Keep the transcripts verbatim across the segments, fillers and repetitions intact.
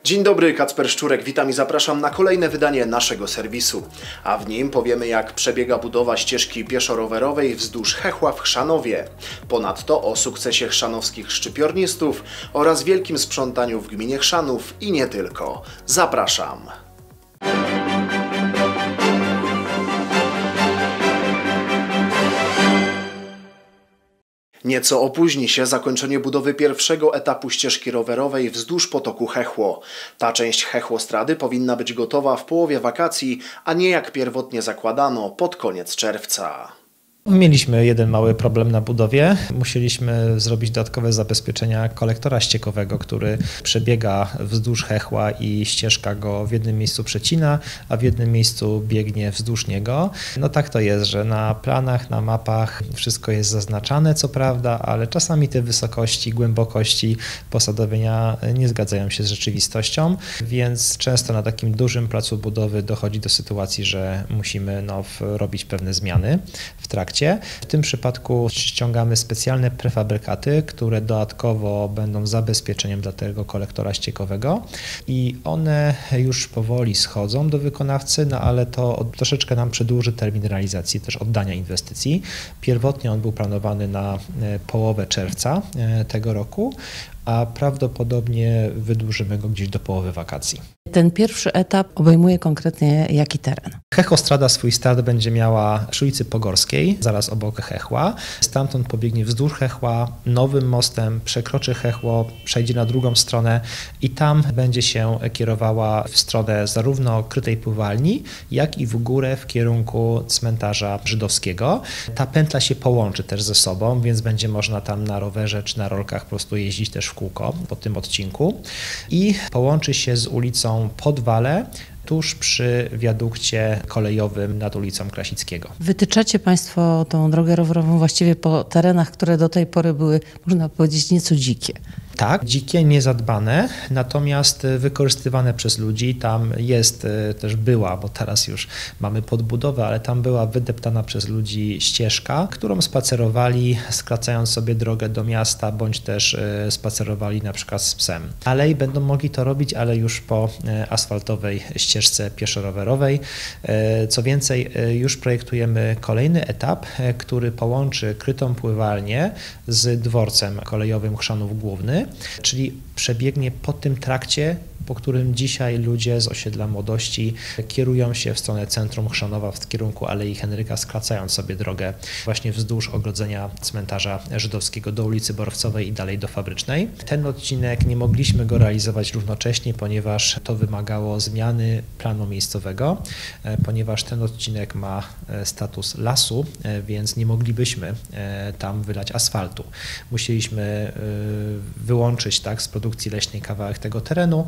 Dzień dobry, Kacper Szczurek, witam i zapraszam na kolejne wydanie naszego serwisu. A w nim powiemy, jak przebiega budowa ścieżki pieszo-rowerowej wzdłuż Chechła w Chrzanowie. Ponadto o sukcesie chrzanowskich szczypiornistów oraz wielkim sprzątaniu w gminie Chrzanów i nie tylko. Zapraszam! Nieco opóźni się zakończenie budowy pierwszego etapu ścieżki rowerowej wzdłuż potoku Chechło. Ta część Chechłostrady powinna być gotowa w połowie wakacji, a nie jak pierwotnie zakładano pod koniec czerwca. Mieliśmy jeden mały problem na budowie. Musieliśmy zrobić dodatkowe zabezpieczenia kolektora ściekowego, który przebiega wzdłuż Chechła i ścieżka go w jednym miejscu przecina, a w jednym miejscu biegnie wzdłuż niego. No tak to jest, że na planach, na mapach wszystko jest zaznaczane, co prawda, ale czasami te wysokości, głębokości posadowienia nie zgadzają się z rzeczywistością, więc często na takim dużym placu budowy dochodzi do sytuacji, że musimy no, robić pewne zmiany w trakcie. W tym przypadku ściągamy specjalne prefabrykaty, które dodatkowo będą zabezpieczeniem dla tego kolektora ściekowego i one już powoli schodzą do wykonawcy, no ale to troszeczkę nam przedłuży termin realizacji, też oddania inwestycji. Pierwotnie on był planowany na połowę czerwca tego roku, a prawdopodobnie wydłużymy go gdzieś do połowy wakacji. Ten pierwszy etap obejmuje konkretnie jaki teren? Chechłostrada swój start będzie miała przy ulicy Pogorskiej, zaraz obok Chechła. Stamtąd pobiegnie wzdłuż Chechła, nowym mostem, przekroczy Chechło, przejdzie na drugą stronę i tam będzie się kierowała w stronę zarówno krytej pływalni, jak i w górę w kierunku cmentarza żydowskiego. Ta pętla się połączy też ze sobą, więc będzie można tam na rowerze czy na rolkach po prostu jeździć też w kółko po tym odcinku i połączy się z ulicą Podwale, tuż przy wiadukcie kolejowym nad ulicą Krasickiego. Wytyczacie Państwo tą drogę rowerową właściwie po terenach, które do tej pory były, można powiedzieć, nieco dzikie. Tak, dzikie, niezadbane, natomiast wykorzystywane przez ludzi. Tam jest, też była, bo teraz już mamy podbudowę, ale tam była wydeptana przez ludzi ścieżka, którą spacerowali, skracając sobie drogę do miasta, bądź też spacerowali na przykład z psem. Dalej będą mogli to robić, ale już po asfaltowej ścieżce pieszo-rowerowej. Co więcej, już projektujemy kolejny etap, który połączy krytą pływalnię z dworcem kolejowym Chrzanów Główny, czyli przebiegnie po tym trakcie, po którym dzisiaj ludzie z osiedla Młodości kierują się w stronę centrum Chrzanowa w kierunku Alei Henryka, skracając sobie drogę właśnie wzdłuż ogrodzenia cmentarza żydowskiego do ulicy Borowcowej i dalej do Fabrycznej. Ten odcinek nie mogliśmy go realizować równocześnie, ponieważ to wymagało zmiany planu miejscowego, ponieważ ten odcinek ma status lasu, więc nie moglibyśmy tam wylać asfaltu. Musieliśmy wyłączyć tak, z produkcji leśnej kawałek tego terenu,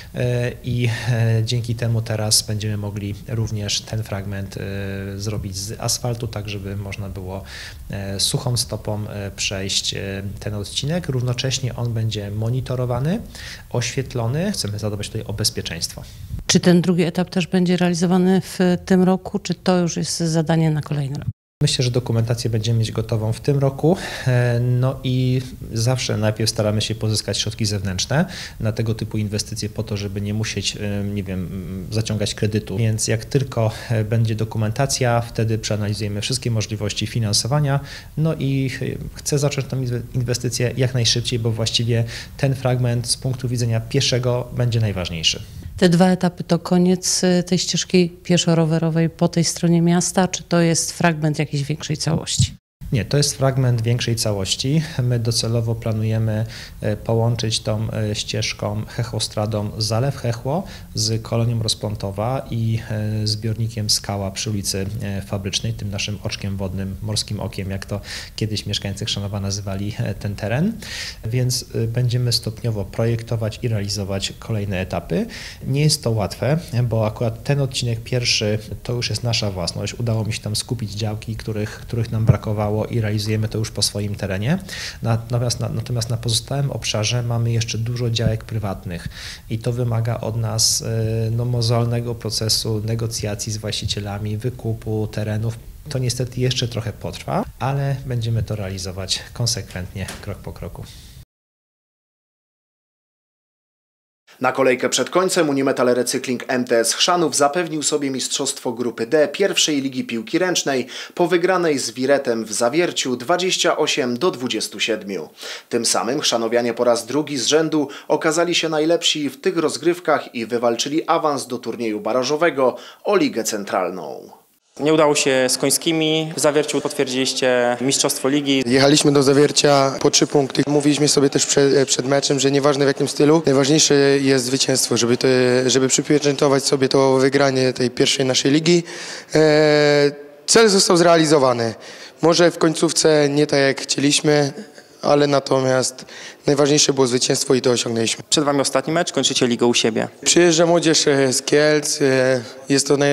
i dzięki temu teraz będziemy mogli również ten fragment zrobić z asfaltu, tak żeby można było suchą stopą przejść ten odcinek. Równocześnie on będzie monitorowany, oświetlony. Chcemy zadbać tutaj o bezpieczeństwo. Czy ten drugi etap też będzie realizowany w tym roku, czy to już jest zadanie na kolejny rok? Myślę, że dokumentację będziemy mieć gotową w tym roku, no i zawsze najpierw staramy się pozyskać środki zewnętrzne na tego typu inwestycje po to, żeby nie musieć, nie wiem, zaciągać kredytu. Więc jak tylko będzie dokumentacja, wtedy przeanalizujemy wszystkie możliwości finansowania, no i chcę zacząć tę inwestycję jak najszybciej, bo właściwie ten fragment z punktu widzenia pieszego będzie najważniejszy. Te dwa etapy to koniec tej ścieżki pieszo-rowerowej po tej stronie miasta, czy to jest fragment jakiejś większej całości? Nie, to jest fragment większej całości. My docelowo planujemy połączyć tą ścieżką Chechłostradą Zalew Chechło z kolonią Rozplątowa i zbiornikiem Skała przy ulicy Fabrycznej, tym naszym oczkiem wodnym, morskim okiem, jak to kiedyś mieszkańcy Chrzanowa nazywali ten teren. Więc będziemy stopniowo projektować i realizować kolejne etapy. Nie jest to łatwe, bo akurat ten odcinek pierwszy to już jest nasza własność. Udało mi się tam skupić działki, których, których nam brakowało i realizujemy to już po swoim terenie. Natomiast na, natomiast na pozostałym obszarze mamy jeszcze dużo działek prywatnych i to wymaga od nas no, mozolnego procesu negocjacji z właścicielami, wykupu terenów. To niestety jeszcze trochę potrwa, ale będziemy to realizować konsekwentnie, krok po kroku. Na kolejkę przed końcem Unimetal Recykling M T S Chrzanów zapewnił sobie mistrzostwo grupy D pierwszej ligi piłki ręcznej po wygranej z Wiretem w Zawierciu dwadzieścia osiem do dwudziestu siedmiu. Tym samym chrzanowianie po raz drugi z rzędu okazali się najlepsi w tych rozgrywkach i wywalczyli awans do turnieju barażowego o Ligę Centralną. Nie udało się z Końskimi. W Zawierciu potwierdziliście mistrzostwo ligi. Jechaliśmy do Zawiercia po trzy punkty. Mówiliśmy sobie też przed, przed meczem, że nieważne w jakim stylu, najważniejsze jest zwycięstwo, żeby, to, żeby przypieczętować sobie to wygranie tej pierwszej naszej ligi. Eee, cel został zrealizowany. Może w końcówce nie tak jak chcieliśmy, ale natomiast najważniejsze było zwycięstwo i to osiągnęliśmy. Przed Wami ostatni mecz, kończycie ligę u siebie. Przyjeżdża młodzież z Kielc, jest to naj...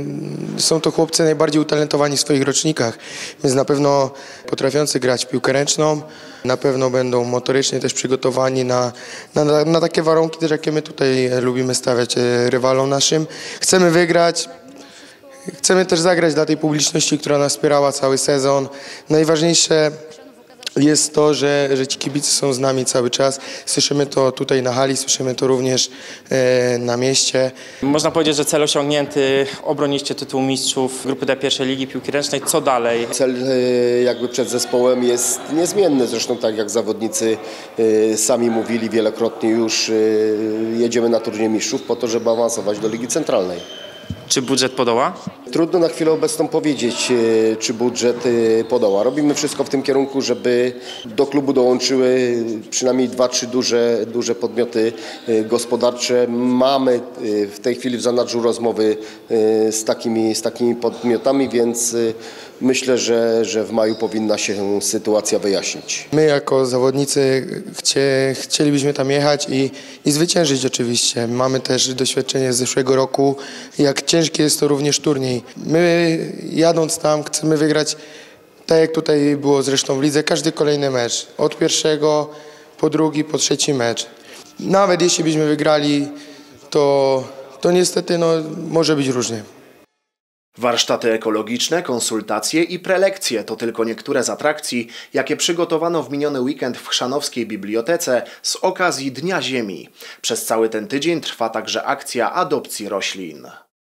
są to chłopcy najbardziej utalentowani w swoich rocznikach, więc na pewno potrafiący grać w piłkę ręczną, na pewno będą motorycznie też przygotowani na, na, na takie warunki, też jakie my tutaj lubimy stawiać rywalom naszym. Chcemy wygrać. Chcemy też zagrać dla tej publiczności, która nas wspierała cały sezon. Najważniejsze jest to, że, że ci kibice są z nami cały czas. Słyszymy to tutaj na hali, słyszymy to również e, na mieście. Można powiedzieć, że cel osiągnięty, obroniliście tytuł mistrzów grupy D pierwszej ligi piłki ręcznej. Co dalej? Cel e, jakby przed zespołem jest niezmienny, zresztą tak jak zawodnicy e, sami mówili wielokrotnie już, e, jedziemy na turniej mistrzów po to, żeby awansować do Ligi Centralnej. Czy budżet podoła? Trudno na chwilę obecną powiedzieć, czy budżet podoła. Robimy wszystko w tym kierunku, żeby do klubu dołączyły przynajmniej dwa, trzy duże, duże podmioty gospodarcze. Mamy w tej chwili w zanadrzu rozmowy z takimi, z takimi podmiotami, więc myślę, że, że w maju powinna się sytuacja wyjaśnić. My jako zawodnicy chcie, chcielibyśmy tam jechać i, i zwyciężyć oczywiście. Mamy też doświadczenie z zeszłego roku, jak ciężki jest to również turniej. My jadąc tam chcemy wygrać, tak jak tutaj było zresztą w lidze, każdy kolejny mecz. Od pierwszego po drugi, po trzeci mecz. Nawet jeśli byśmy wygrali, to, to niestety no, może być różnie. Warsztaty ekologiczne, konsultacje i prelekcje to tylko niektóre z atrakcji, jakie przygotowano w miniony weekend w chrzanowskiej bibliotece z okazji Dnia Ziemi. Przez cały ten tydzień trwa także akcja adopcji roślin.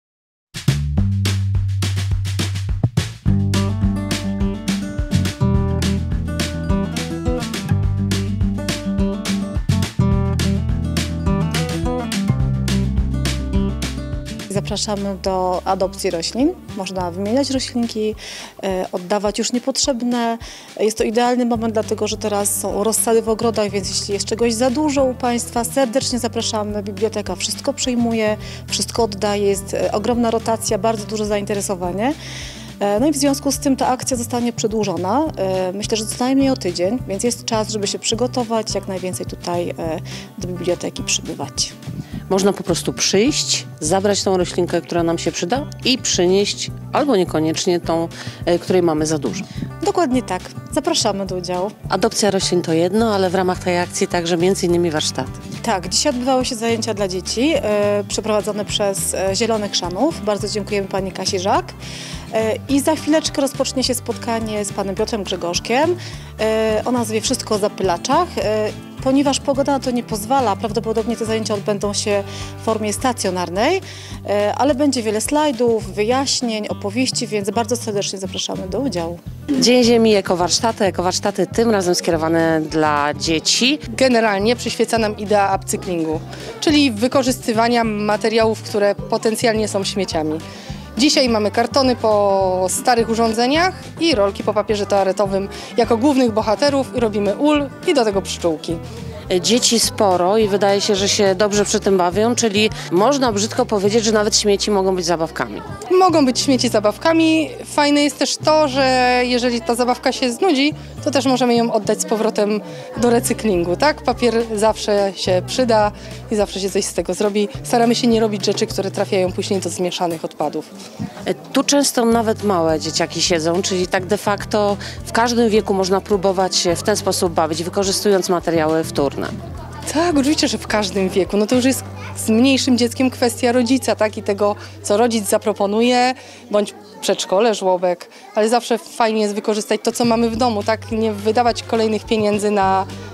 Zapraszamy do adopcji roślin. Można wymieniać roślinki, oddawać już niepotrzebne. Jest to idealny moment, dlatego że teraz są rozsady w ogrodach, więc jeśli jest czegoś za dużo u Państwa, serdecznie zapraszamy. Biblioteka wszystko przyjmuje, wszystko oddaje, jest ogromna rotacja, bardzo duże zainteresowanie. No i w związku z tym ta akcja zostanie przedłużona, myślę, że co najmniej o tydzień, więc jest czas, żeby się przygotować, jak najwięcej tutaj do biblioteki przybywać. Można po prostu przyjść, zabrać tą roślinkę, która nam się przyda i przynieść, albo niekoniecznie tą, której mamy za dużo. Dokładnie tak. Zapraszamy do udziału. Adopcja roślin to jedno, ale w ramach tej akcji także między innymi warsztaty. Tak, dzisiaj odbywały się zajęcia dla dzieci e, przeprowadzone przez e, Zielonych Chrzanów. Bardzo dziękujemy pani Kasi Żak. E, I za chwileczkę rozpocznie się spotkanie z panem Piotrem Grzegorzkiem e, o nazwie Wszystko o zapylaczach. E, Ponieważ pogoda na to nie pozwala, prawdopodobnie te zajęcia odbędą się w formie stacjonarnej, ale będzie wiele slajdów, wyjaśnień, opowieści, więc bardzo serdecznie zapraszamy do udziału. Dzień Ziemi, ekowarsztaty. Ekowarsztaty tym razem skierowane dla dzieci. Generalnie przyświeca nam idea upcyklingu, czyli wykorzystywania materiałów, które potencjalnie są śmieciami. Dzisiaj mamy kartony po starych urządzeniach i rolki po papierze toaletowym jako głównych bohaterów i robimy ul i do tego pszczółki. Dzieci sporo i wydaje się, że się dobrze przy tym bawią, czyli można brzydko powiedzieć, że nawet śmieci mogą być zabawkami. Mogą być śmieci zabawkami. Fajne jest też to, że jeżeli ta zabawka się znudzi, to też możemy ją oddać z powrotem do recyklingu, tak? Papier zawsze się przyda i zawsze się coś z tego zrobi. Staramy się nie robić rzeczy, które trafiają później do zmieszanych odpadów. Tu często nawet małe dzieciaki siedzą, czyli tak de facto w każdym wieku można próbować się w ten sposób bawić, wykorzystując materiały wtórne. Tak, oczywiście, że w każdym wieku. No to już jest z mniejszym dzieckiem kwestia rodzica, tak? I tego, co rodzic zaproponuje, bądź przedszkole, żłobek, ale zawsze fajnie jest wykorzystać to, co mamy w domu, tak? Nie wydawać kolejnych pieniędzy na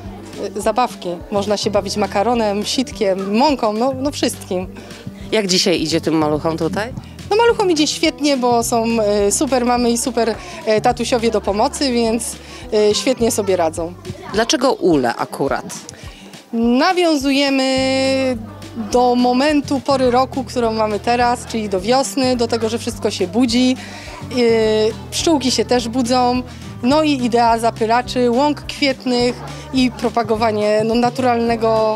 zabawki. Można się bawić makaronem, sitkiem, mąką, no, no wszystkim. Jak dzisiaj idzie tym maluchom tutaj? No maluchom idzie świetnie, bo są super mamy i super tatusiowie do pomocy, więc świetnie sobie radzą. Dlaczego ule akurat? Nawiązujemy do momentu, pory roku, którą mamy teraz, czyli do wiosny, do tego, że wszystko się budzi, pszczółki się też budzą, no i idea zapylaczy, łąk kwietnych i propagowanie no, naturalnego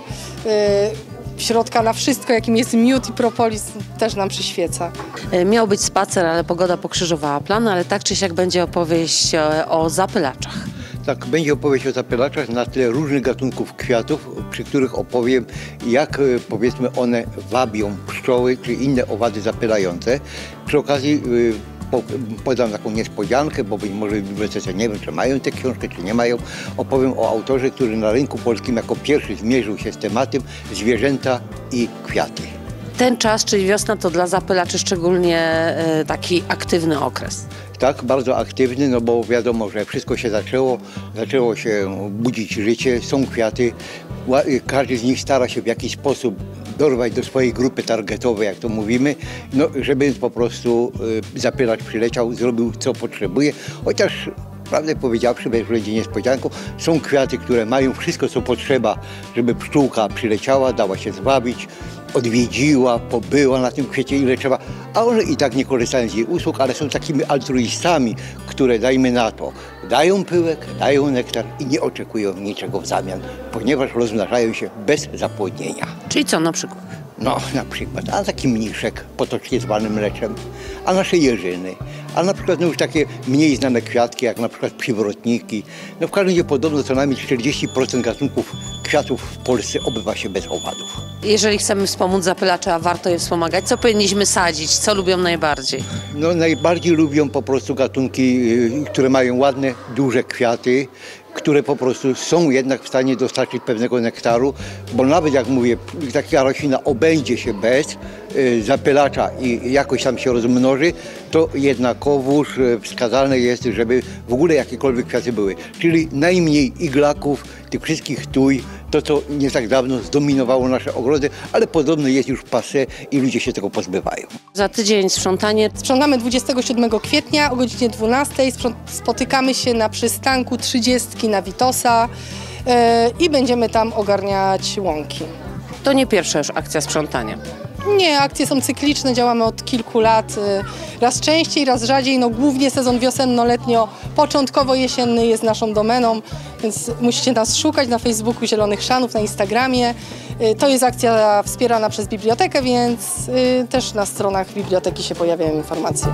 środka na wszystko, jakim jest miód i propolis, też nam przyświeca. Miał być spacer, ale pogoda pokrzyżowała plany, ale tak czy siak będzie opowieść o zapylaczach. Tak, będzie opowieść o zapylaczach na tle różnych gatunków kwiatów, przy których opowiem, jak powiedzmy one wabią pszczoły czy inne owady zapylające. Przy okazji po, podam taką niespodziankę, bo być może w bibliotece nie wiem, czy mają tę książkę, czy nie mają. Opowiem o autorze, który na rynku polskim jako pierwszy zmierzył się z tematem zwierzęta i kwiaty. Ten czas, czyli wiosna, to dla zapylaczy szczególnie taki aktywny okres. Tak, bardzo aktywny, no bo wiadomo, że wszystko się zaczęło, zaczęło się budzić życie, są kwiaty, każdy z nich stara się w jakiś sposób dorwać do swojej grupy targetowej, jak to mówimy, no żeby po prostu y, zapylacz przyleciał, zrobił co potrzebuje, chociaż prawdę powiedziawszy, bez będzie niespodzianką, są kwiaty, które mają wszystko, co potrzeba, żeby pszczółka przyleciała, dała się zwabić, odwiedziła, pobyła na tym kwiecie ile trzeba, a one i tak nie korzystają z jej usług, ale są takimi altruistami, które dajmy na to, dają pyłek, dają nektar i nie oczekują niczego w zamian, ponieważ rozmnażają się bez zapłodnienia. Czyli co na przykład? No, na przykład, a taki mniszek, potocznie zwany mleczem, a nasze jeżyny, a na przykład no już takie mniej znane kwiatki, jak na przykład przywrotniki. No w każdym razie podobno co najmniej czterdzieści procent gatunków kwiatów w Polsce obywa się bez owadów. Jeżeli chcemy wspomóc zapylacze, a warto je wspomagać, co powinniśmy sadzić? Co lubią najbardziej? No najbardziej lubią po prostu gatunki, które mają ładne, duże kwiaty, które po prostu są jednak w stanie dostarczyć pewnego nektaru, bo nawet jak mówię, taka roślina obędzie się bez y, zapylacza i jakoś tam się rozmnoży, to jednakowoż wskazane jest, żeby w ogóle jakiekolwiek kwiaty były. Czyli najmniej iglaków, tych wszystkich tuj, to co nie tak dawno zdominowało nasze ogrody, ale podobno jest już passé i ludzie się tego pozbywają. Za tydzień sprzątanie. Sprzątamy dwudziestego siódmego kwietnia o godzinie dwunastej. Spotykamy się na przystanku trzydziestki na Witosa yy, i będziemy tam ogarniać łąki. To nie pierwsza już akcja sprzątania. Nie, akcje są cykliczne, działamy od kilku lat. Raz częściej, raz rzadziej. No, głównie sezon wiosenno-letnio, początkowo-jesienny jest naszą domeną, więc musicie nas szukać na Facebooku Zielonych Chrzanów, na Instagramie. To jest akcja wspierana przez bibliotekę, więc też na stronach biblioteki się pojawiają informacje.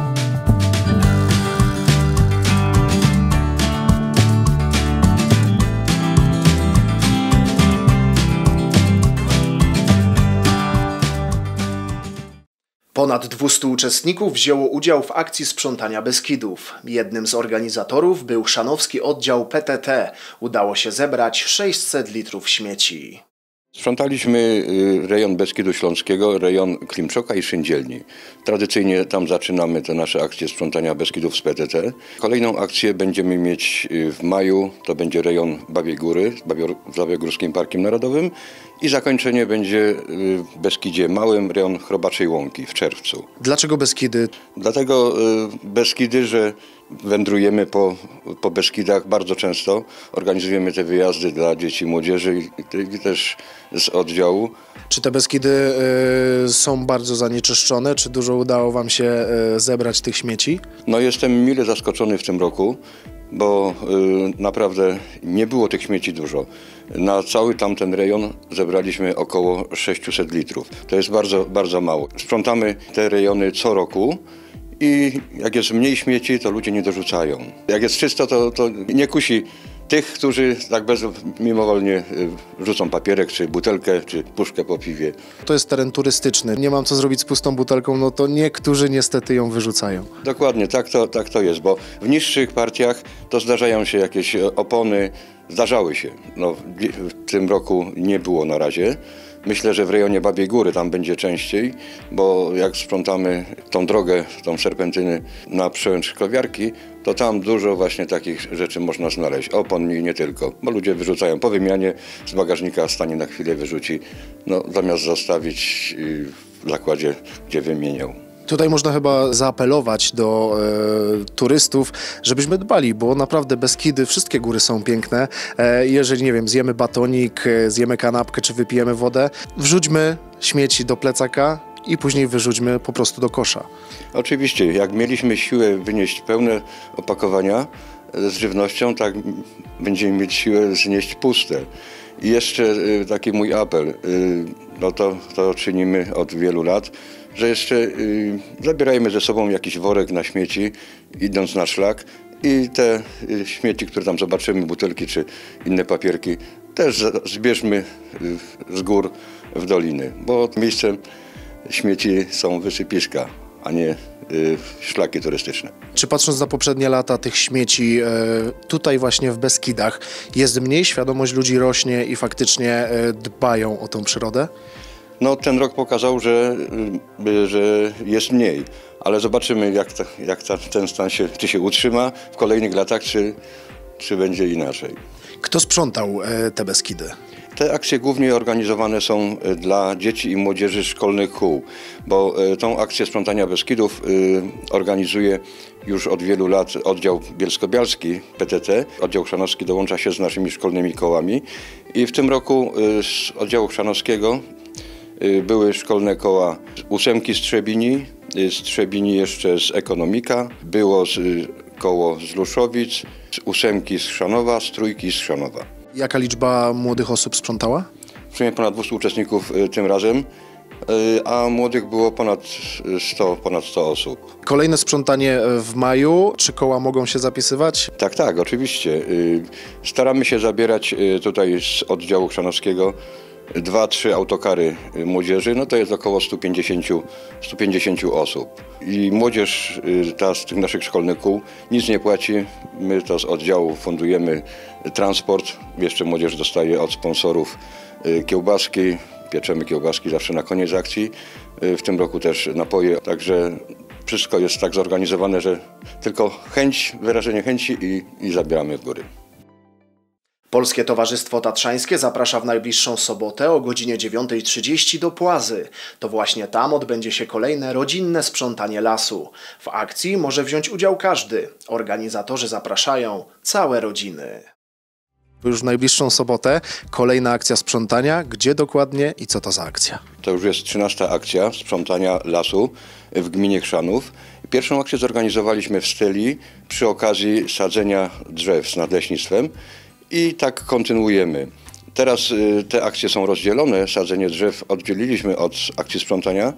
Ponad dwustu uczestników wzięło udział w akcji sprzątania Beskidów. Jednym z organizatorów był chrzanowski oddział P T T. Udało się zebrać sześćset litrów śmieci. Sprzątaliśmy rejon Beskidu Śląskiego, rejon Klimczoka i Szyndzielni. Tradycyjnie tam zaczynamy te nasze akcje sprzątania Beskidów z P T T. Kolejną akcję będziemy mieć w maju, to będzie rejon Babiej Góry z Babiogórskim Parkiem Narodowym i zakończenie będzie w Beskidzie Małym, rejon Chrobaczej Łąki w czerwcu. Dlaczego Beskidy? Dlatego Beskidy, że wędrujemy po, po Beskidach bardzo często, organizujemy te wyjazdy dla dzieci i młodzieży i, i też z oddziału. Czy te Beskidy y, są bardzo zanieczyszczone? Czy dużo udało wam się y, zebrać tych śmieci? No jestem mile zaskoczony w tym roku, bo y, naprawdę nie było tych śmieci dużo. Na cały tamten rejon zebraliśmy około sześćset litrów. To jest bardzo, bardzo mało. Sprzątamy te rejony co roku. I jak jest mniej śmieci, to ludzie nie dorzucają. Jak jest czysto, to, to nie kusi tych, którzy tak bez, mimowolnie rzucą papierek, czy butelkę, czy puszkę po piwie. To jest teren turystyczny. Nie mam co zrobić z pustą butelką, no to niektórzy niestety ją wyrzucają. Dokładnie, tak to, tak to jest, bo w niższych partiach to zdarzają się jakieś opony, zdarzały się. No, w tym roku nie było na razie. Myślę, że w rejonie Babiej Góry tam będzie częściej, bo jak sprzątamy tą drogę, tą serpentyny na przełęcz Szklowiarki, to tam dużo właśnie takich rzeczy można znaleźć. Opon i nie tylko, bo ludzie wyrzucają po wymianie, z bagażnika stanie na chwilę, wyrzuci, no, zamiast zostawić w zakładzie, gdzie wymieniał. Tutaj można chyba zaapelować do e, turystów, żebyśmy dbali, bo naprawdę Beskidy, wszystkie góry są piękne. E, jeżeli, nie wiem, zjemy batonik, e, zjemy kanapkę czy wypijemy wodę, wrzućmy śmieci do plecaka i później wyrzućmy po prostu do kosza. Oczywiście, jak mieliśmy siłę wynieść pełne opakowania z żywnością, tak będziemy mieć siłę znieść puste. I jeszcze y, taki mój apel, y, no to, to czynimy od wielu lat, że jeszcze y, zabierajmy ze sobą jakiś worek na śmieci, idąc na szlak, i te y, śmieci, które tam zobaczymy, butelki czy inne papierki, też zbierzmy y, z gór w doliny, bo miejscem śmieci są wysypiska, a nie y, szlaki turystyczne. Czy patrząc na poprzednie lata tych śmieci e, tutaj właśnie w Beskidach jest mniej, świadomość ludzi rośnie i faktycznie e, dbają o tą przyrodę? No ten rok pokazał, że, y, że jest mniej, ale zobaczymy jak, ta, jak ta, ten stan się, czy się utrzyma w kolejnych latach, czy, czy będzie inaczej. Kto sprzątał e, te Beskidy? Te akcje głównie organizowane są dla dzieci i młodzieży szkolnych kół, bo tą akcję sprzątania Beskidów organizuje już od wielu lat oddział bielsko-bialski P T T. Oddział chrzanowski dołącza się z naszymi szkolnymi kołami i w tym roku z oddziału chrzanowskiego były szkolne koła ósemki z Trzebini, z Trzebini jeszcze z Ekonomika, było z, koło z Luszowic, z ósemki z Chrzanowa, z trójki z Chrzanowa. Jaka liczba młodych osób sprzątała? W sumie ponad dwieście uczestników tym razem, a młodych było ponad sto, ponad sto osób. Kolejne sprzątanie w maju. Czy koła mogą się zapisywać? Tak, tak, oczywiście. Staramy się zabierać tutaj z oddziału chrzanowskiego dwa, trzy autokary młodzieży, no to jest około sto pięćdziesiąt osób. I młodzież ta z tych naszych szkolnych kół nic nie płaci, my to z oddziału fundujemy transport, jeszcze młodzież dostaje od sponsorów kiełbaski, pieczemy kiełbaski zawsze na koniec akcji, w tym roku też napoje, także wszystko jest tak zorganizowane, że tylko chęć, wyrażenie chęci i, i zabieramy w góry. Polskie Towarzystwo Tatrzańskie zaprasza w najbliższą sobotę o godzinie dziewiąta trzydzieści do Płazy. To właśnie tam odbędzie się kolejne rodzinne sprzątanie lasu. W akcji może wziąć udział każdy. Organizatorzy zapraszają całe rodziny. Już w najbliższą sobotę kolejna akcja sprzątania. Gdzie dokładnie i co to za akcja? To już jest trzynasta akcja sprzątania lasu w gminie Chrzanów. Pierwszą akcję zorganizowaliśmy w Styli przy okazji sadzenia drzew z nadleśnictwem. I tak kontynuujemy. Teraz y, te akcje są rozdzielone. Sadzenie drzew oddzieliliśmy od akcji sprzątania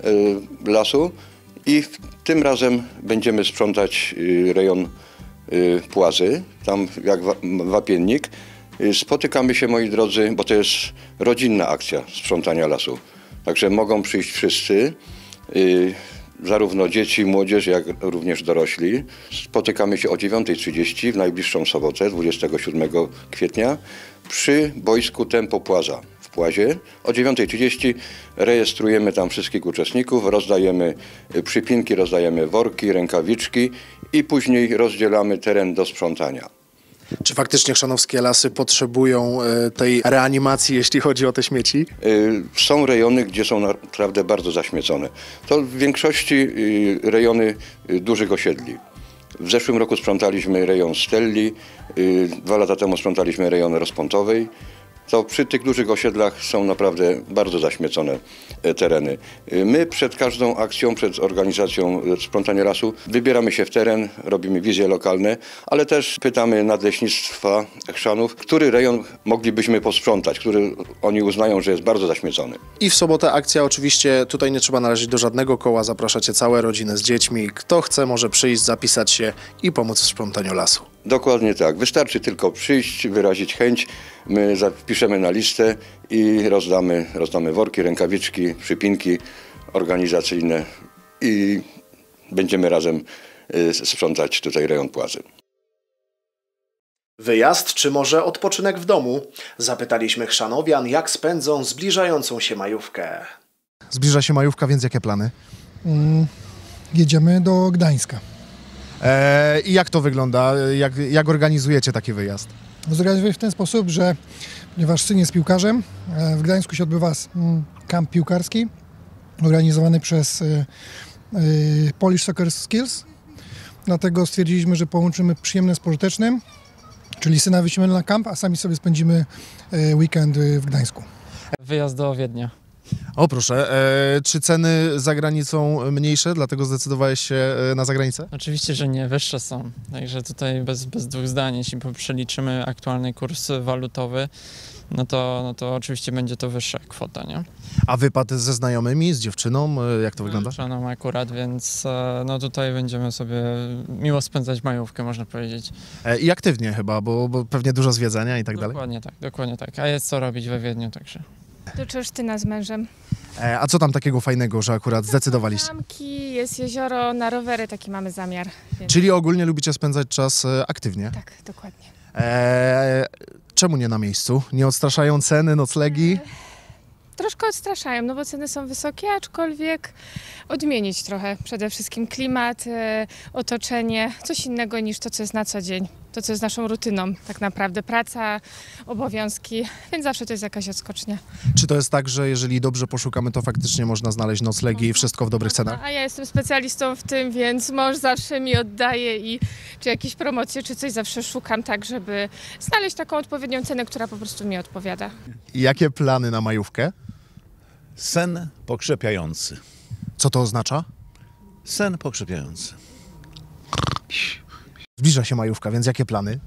y, lasu i w, tym razem będziemy sprzątać y, rejon y, Płazy, tam jak wa, wapiennik. Y, spotykamy się, moi drodzy, bo to jest rodzinna akcja sprzątania lasu. Także mogą przyjść wszyscy. Y, Zarówno dzieci, młodzież, jak również dorośli. Spotykamy się o dziewiąta trzydzieści w najbliższą sobotę, dwudziestego siódmego kwietnia, przy boisku Tempo Płaza w Płazie. O dziewiąta trzydzieści rejestrujemy tam wszystkich uczestników, rozdajemy przypinki, rozdajemy worki, rękawiczki i później rozdzielamy teren do sprzątania. Czy faktycznie chrzanowskie lasy potrzebują tej reanimacji, jeśli chodzi o te śmieci? Są rejony, gdzie są naprawdę bardzo zaśmiecone. To w większości rejony dużych osiedli. W zeszłym roku sprzątaliśmy rejon Stelli, dwa lata temu sprzątaliśmy rejon Rozpątowej. To przy tych dużych osiedlach są naprawdę bardzo zaśmiecone tereny. My przed każdą akcją, przed organizacją sprzątania lasu wybieramy się w teren, robimy wizje lokalne, ale też pytamy nadleśnictwa Chrzanów, który rejon moglibyśmy posprzątać, który oni uznają, że jest bardzo zaśmiecony. I w sobotę akcja oczywiście, tutaj nie trzeba należeć do żadnego koła, zapraszacie całe rodziny z dziećmi. Kto chce, może przyjść, zapisać się i pomóc w sprzątaniu lasu. Dokładnie tak. Wystarczy tylko przyjść, wyrazić chęć. My zapiszemy na listę i rozdamy, rozdamy worki, rękawiczki, przypinki organizacyjne i będziemy razem sprzątać tutaj rejon Płazy. Wyjazd czy może odpoczynek w domu? Zapytaliśmy chrzanowian, jak spędzą zbliżającą się majówkę. Zbliża się majówka, więc jakie plany? Mm, jedziemy do Gdańska. E, I jak to wygląda? Jak, jak organizujecie taki wyjazd? Zorganizujemy w ten sposób, że ponieważ syn jest piłkarzem, w Gdańsku się odbywa kamp piłkarski organizowany przez Polish Soccer Skills. Dlatego stwierdziliśmy, że połączymy przyjemne z pożytecznym, czyli syna wyślemy na kamp, a sami sobie spędzimy weekend w Gdańsku. Wyjazd do Wiednia. O proszę, e, czy ceny za granicą mniejsze, dlatego zdecydowałeś się na zagranicę? Oczywiście, że nie, wyższe są. Także tutaj bez, bez dwóch zdań, jeśli przeliczymy aktualny kurs walutowy, no to, no to oczywiście będzie to wyższa kwota, nie? A wypad ze znajomymi, z dziewczyną, jak to wygląda? Z dziewczyną akurat, więc no tutaj będziemy sobie miło spędzać majówkę, można powiedzieć. E, I aktywnie chyba, bo, bo pewnie dużo zwiedzania i tak dalej. Dokładnie tak, dokładnie tak. A jest co robić we Wiedniu, także. Do Czesztyna z mężem. E, a co tam takiego fajnego, że akurat zdecydowaliście? Zamki, jest jezioro, na rowery taki mamy zamiar. Więc... Czyli ogólnie lubicie spędzać czas aktywnie? Tak, dokładnie. E, czemu nie na miejscu? Nie odstraszają ceny, noclegi? Troszkę odstraszają, no bo ceny są wysokie, aczkolwiek odmienić trochę. Przede wszystkim klimat, e, otoczenie, coś innego niż to, co jest na co dzień. To, co jest naszą rutyną tak naprawdę. Praca, obowiązki, więc zawsze to jest jakaś odskocznia. Czy to jest tak, że jeżeli dobrze poszukamy, to faktycznie można znaleźć noclegi i wszystko w dobrych cenach? A ja jestem specjalistą w tym, więc mąż zawsze mi oddaje i czy jakieś promocje, czy coś zawsze szukam tak, żeby znaleźć taką odpowiednią cenę, która po prostu mi odpowiada. I jakie plany na majówkę? Sen pokrzepiający. Co to oznacza? Sen pokrzepiający. Zbliża się majówka, więc jakie plany?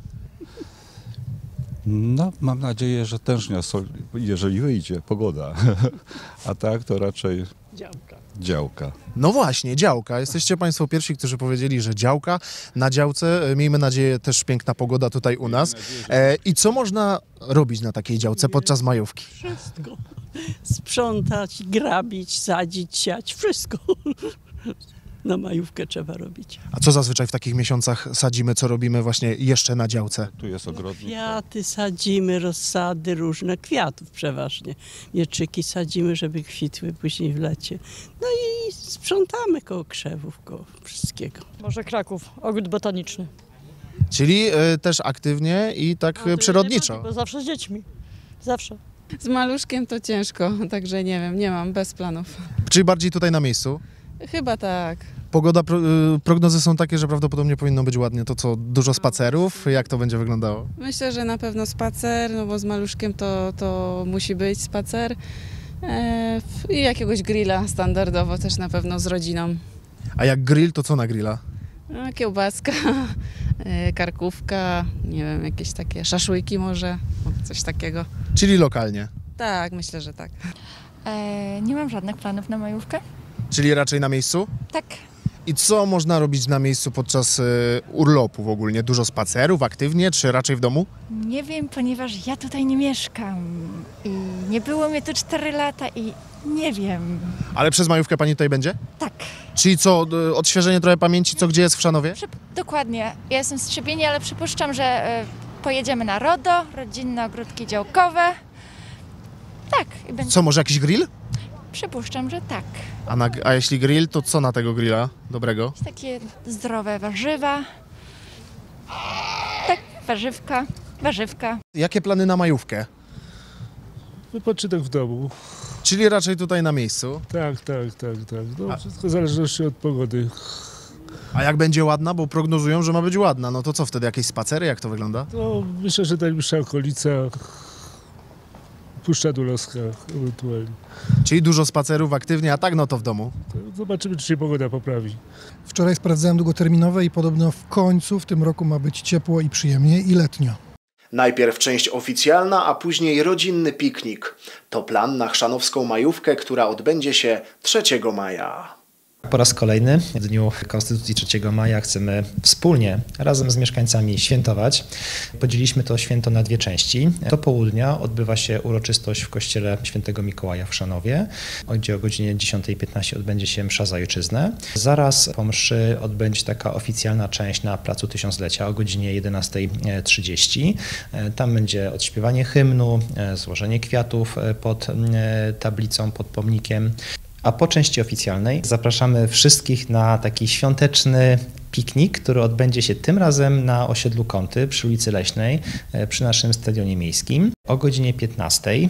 No, mam nadzieję, że tężnia, jeżeli wyjdzie pogoda. A tak to raczej działka. działka. No właśnie, działka. Jesteście Państwo pierwsi, którzy powiedzieli, że działka. Na działce, miejmy nadzieję, też piękna pogoda tutaj u nas. E, I co można robić na takiej działce podczas majówki? Wszystko. Sprzątać, grabić, sadzić, siać, wszystko. Na majówkę trzeba robić. A co zazwyczaj w takich miesiącach sadzimy, co robimy właśnie jeszcze na działce? Tu jest ogrodnik. Kwiaty sadzimy, rozsady różne, kwiatów przeważnie. Mieczyki sadzimy, żeby kwitły później w lecie. No i sprzątamy koło krzewów, koło wszystkiego. Może Kraków, ogród botaniczny. Czyli y, też aktywnie i tak no, przyrodniczo. Nie, bo zawsze z dziećmi, zawsze. Z maluszkiem to ciężko, także nie wiem, nie mam, bez planów. Czyli bardziej tutaj na miejscu? Chyba tak. Pogoda, pro, prognozy są takie, że prawdopodobnie powinno być ładnie. To co, dużo spacerów? Jak to będzie wyglądało? Myślę, że na pewno spacer, no bo z maluszkiem to, to musi być spacer. E, I jakiegoś grilla standardowo też na pewno z rodziną. A jak grill, to co na grilla? No, kiełbaska, e, karkówka, nie wiem, jakieś takie szaszłyki może, coś takiego. Czyli lokalnie? Tak, myślę, że tak. E, nie mam żadnych planów na majówkę. Czyli raczej na miejscu? Tak. I co można robić na miejscu podczas y, urlopów ogólnie? Dużo spacerów, aktywnie, czy raczej w domu? Nie wiem, ponieważ ja tutaj nie mieszkam i nie było mnie tu cztery lata i nie wiem. Ale przez majówkę pani tutaj będzie? Tak. Czyli co, y, odświeżenie trochę pamięci, co gdzie jest w Chrzanowie? Przyp- dokładnie. Ja jestem z Trzebieni, ale przypuszczam, że y, pojedziemy na RODO, rodzinne ogródki działkowe. Tak. I będzie... Co, może jakiś grill? Przypuszczam, że tak. A, na, a jeśli grill, to co na tego grilla dobrego? Takie zdrowe warzywa. Tak, warzywka, warzywka. Jakie plany na majówkę? Wypoczynek w domu. Czyli raczej tutaj na miejscu? Tak, tak, tak, tak. No, a... wszystko w zależności od pogody. A jak będzie ładna? Bo prognozują, że ma być ładna. No to co wtedy? Jakieś spacery? Jak to wygląda? No, myślę, że najbliższa okolica... Puszcza Dulowska ewentualnie. Czyli dużo spacerów aktywnie, a tak no to w domu. Zobaczymy, czy się pogoda poprawi. Wczoraj sprawdzałem długoterminowe i podobno w końcu w tym roku ma być ciepło i przyjemnie i letnio. Najpierw część oficjalna, a później rodzinny piknik. To plan na chrzanowską majówkę, która odbędzie się trzeciego maja. Po raz kolejny w Dniu Konstytucji trzeciego maja chcemy wspólnie, razem z mieszkańcami świętować. Podzieliliśmy to święto na dwie części. Do południa odbywa się uroczystość w kościele Świętego Mikołaja w Chrzanowie, gdzie o godzinie dziesiątej piętnaście odbędzie się msza za ojczyznę. Zaraz po mszy odbędzie taka oficjalna część na Placu Tysiąclecia o godzinie jedenastej trzydzieści. Tam będzie odśpiewanie hymnu, złożenie kwiatów pod tablicą, pod pomnikiem. A po części oficjalnej zapraszamy wszystkich na taki świąteczny piknik, który odbędzie się tym razem na osiedlu Kąty przy ulicy Leśnej, przy naszym stadionie miejskim o godzinie piętnastej.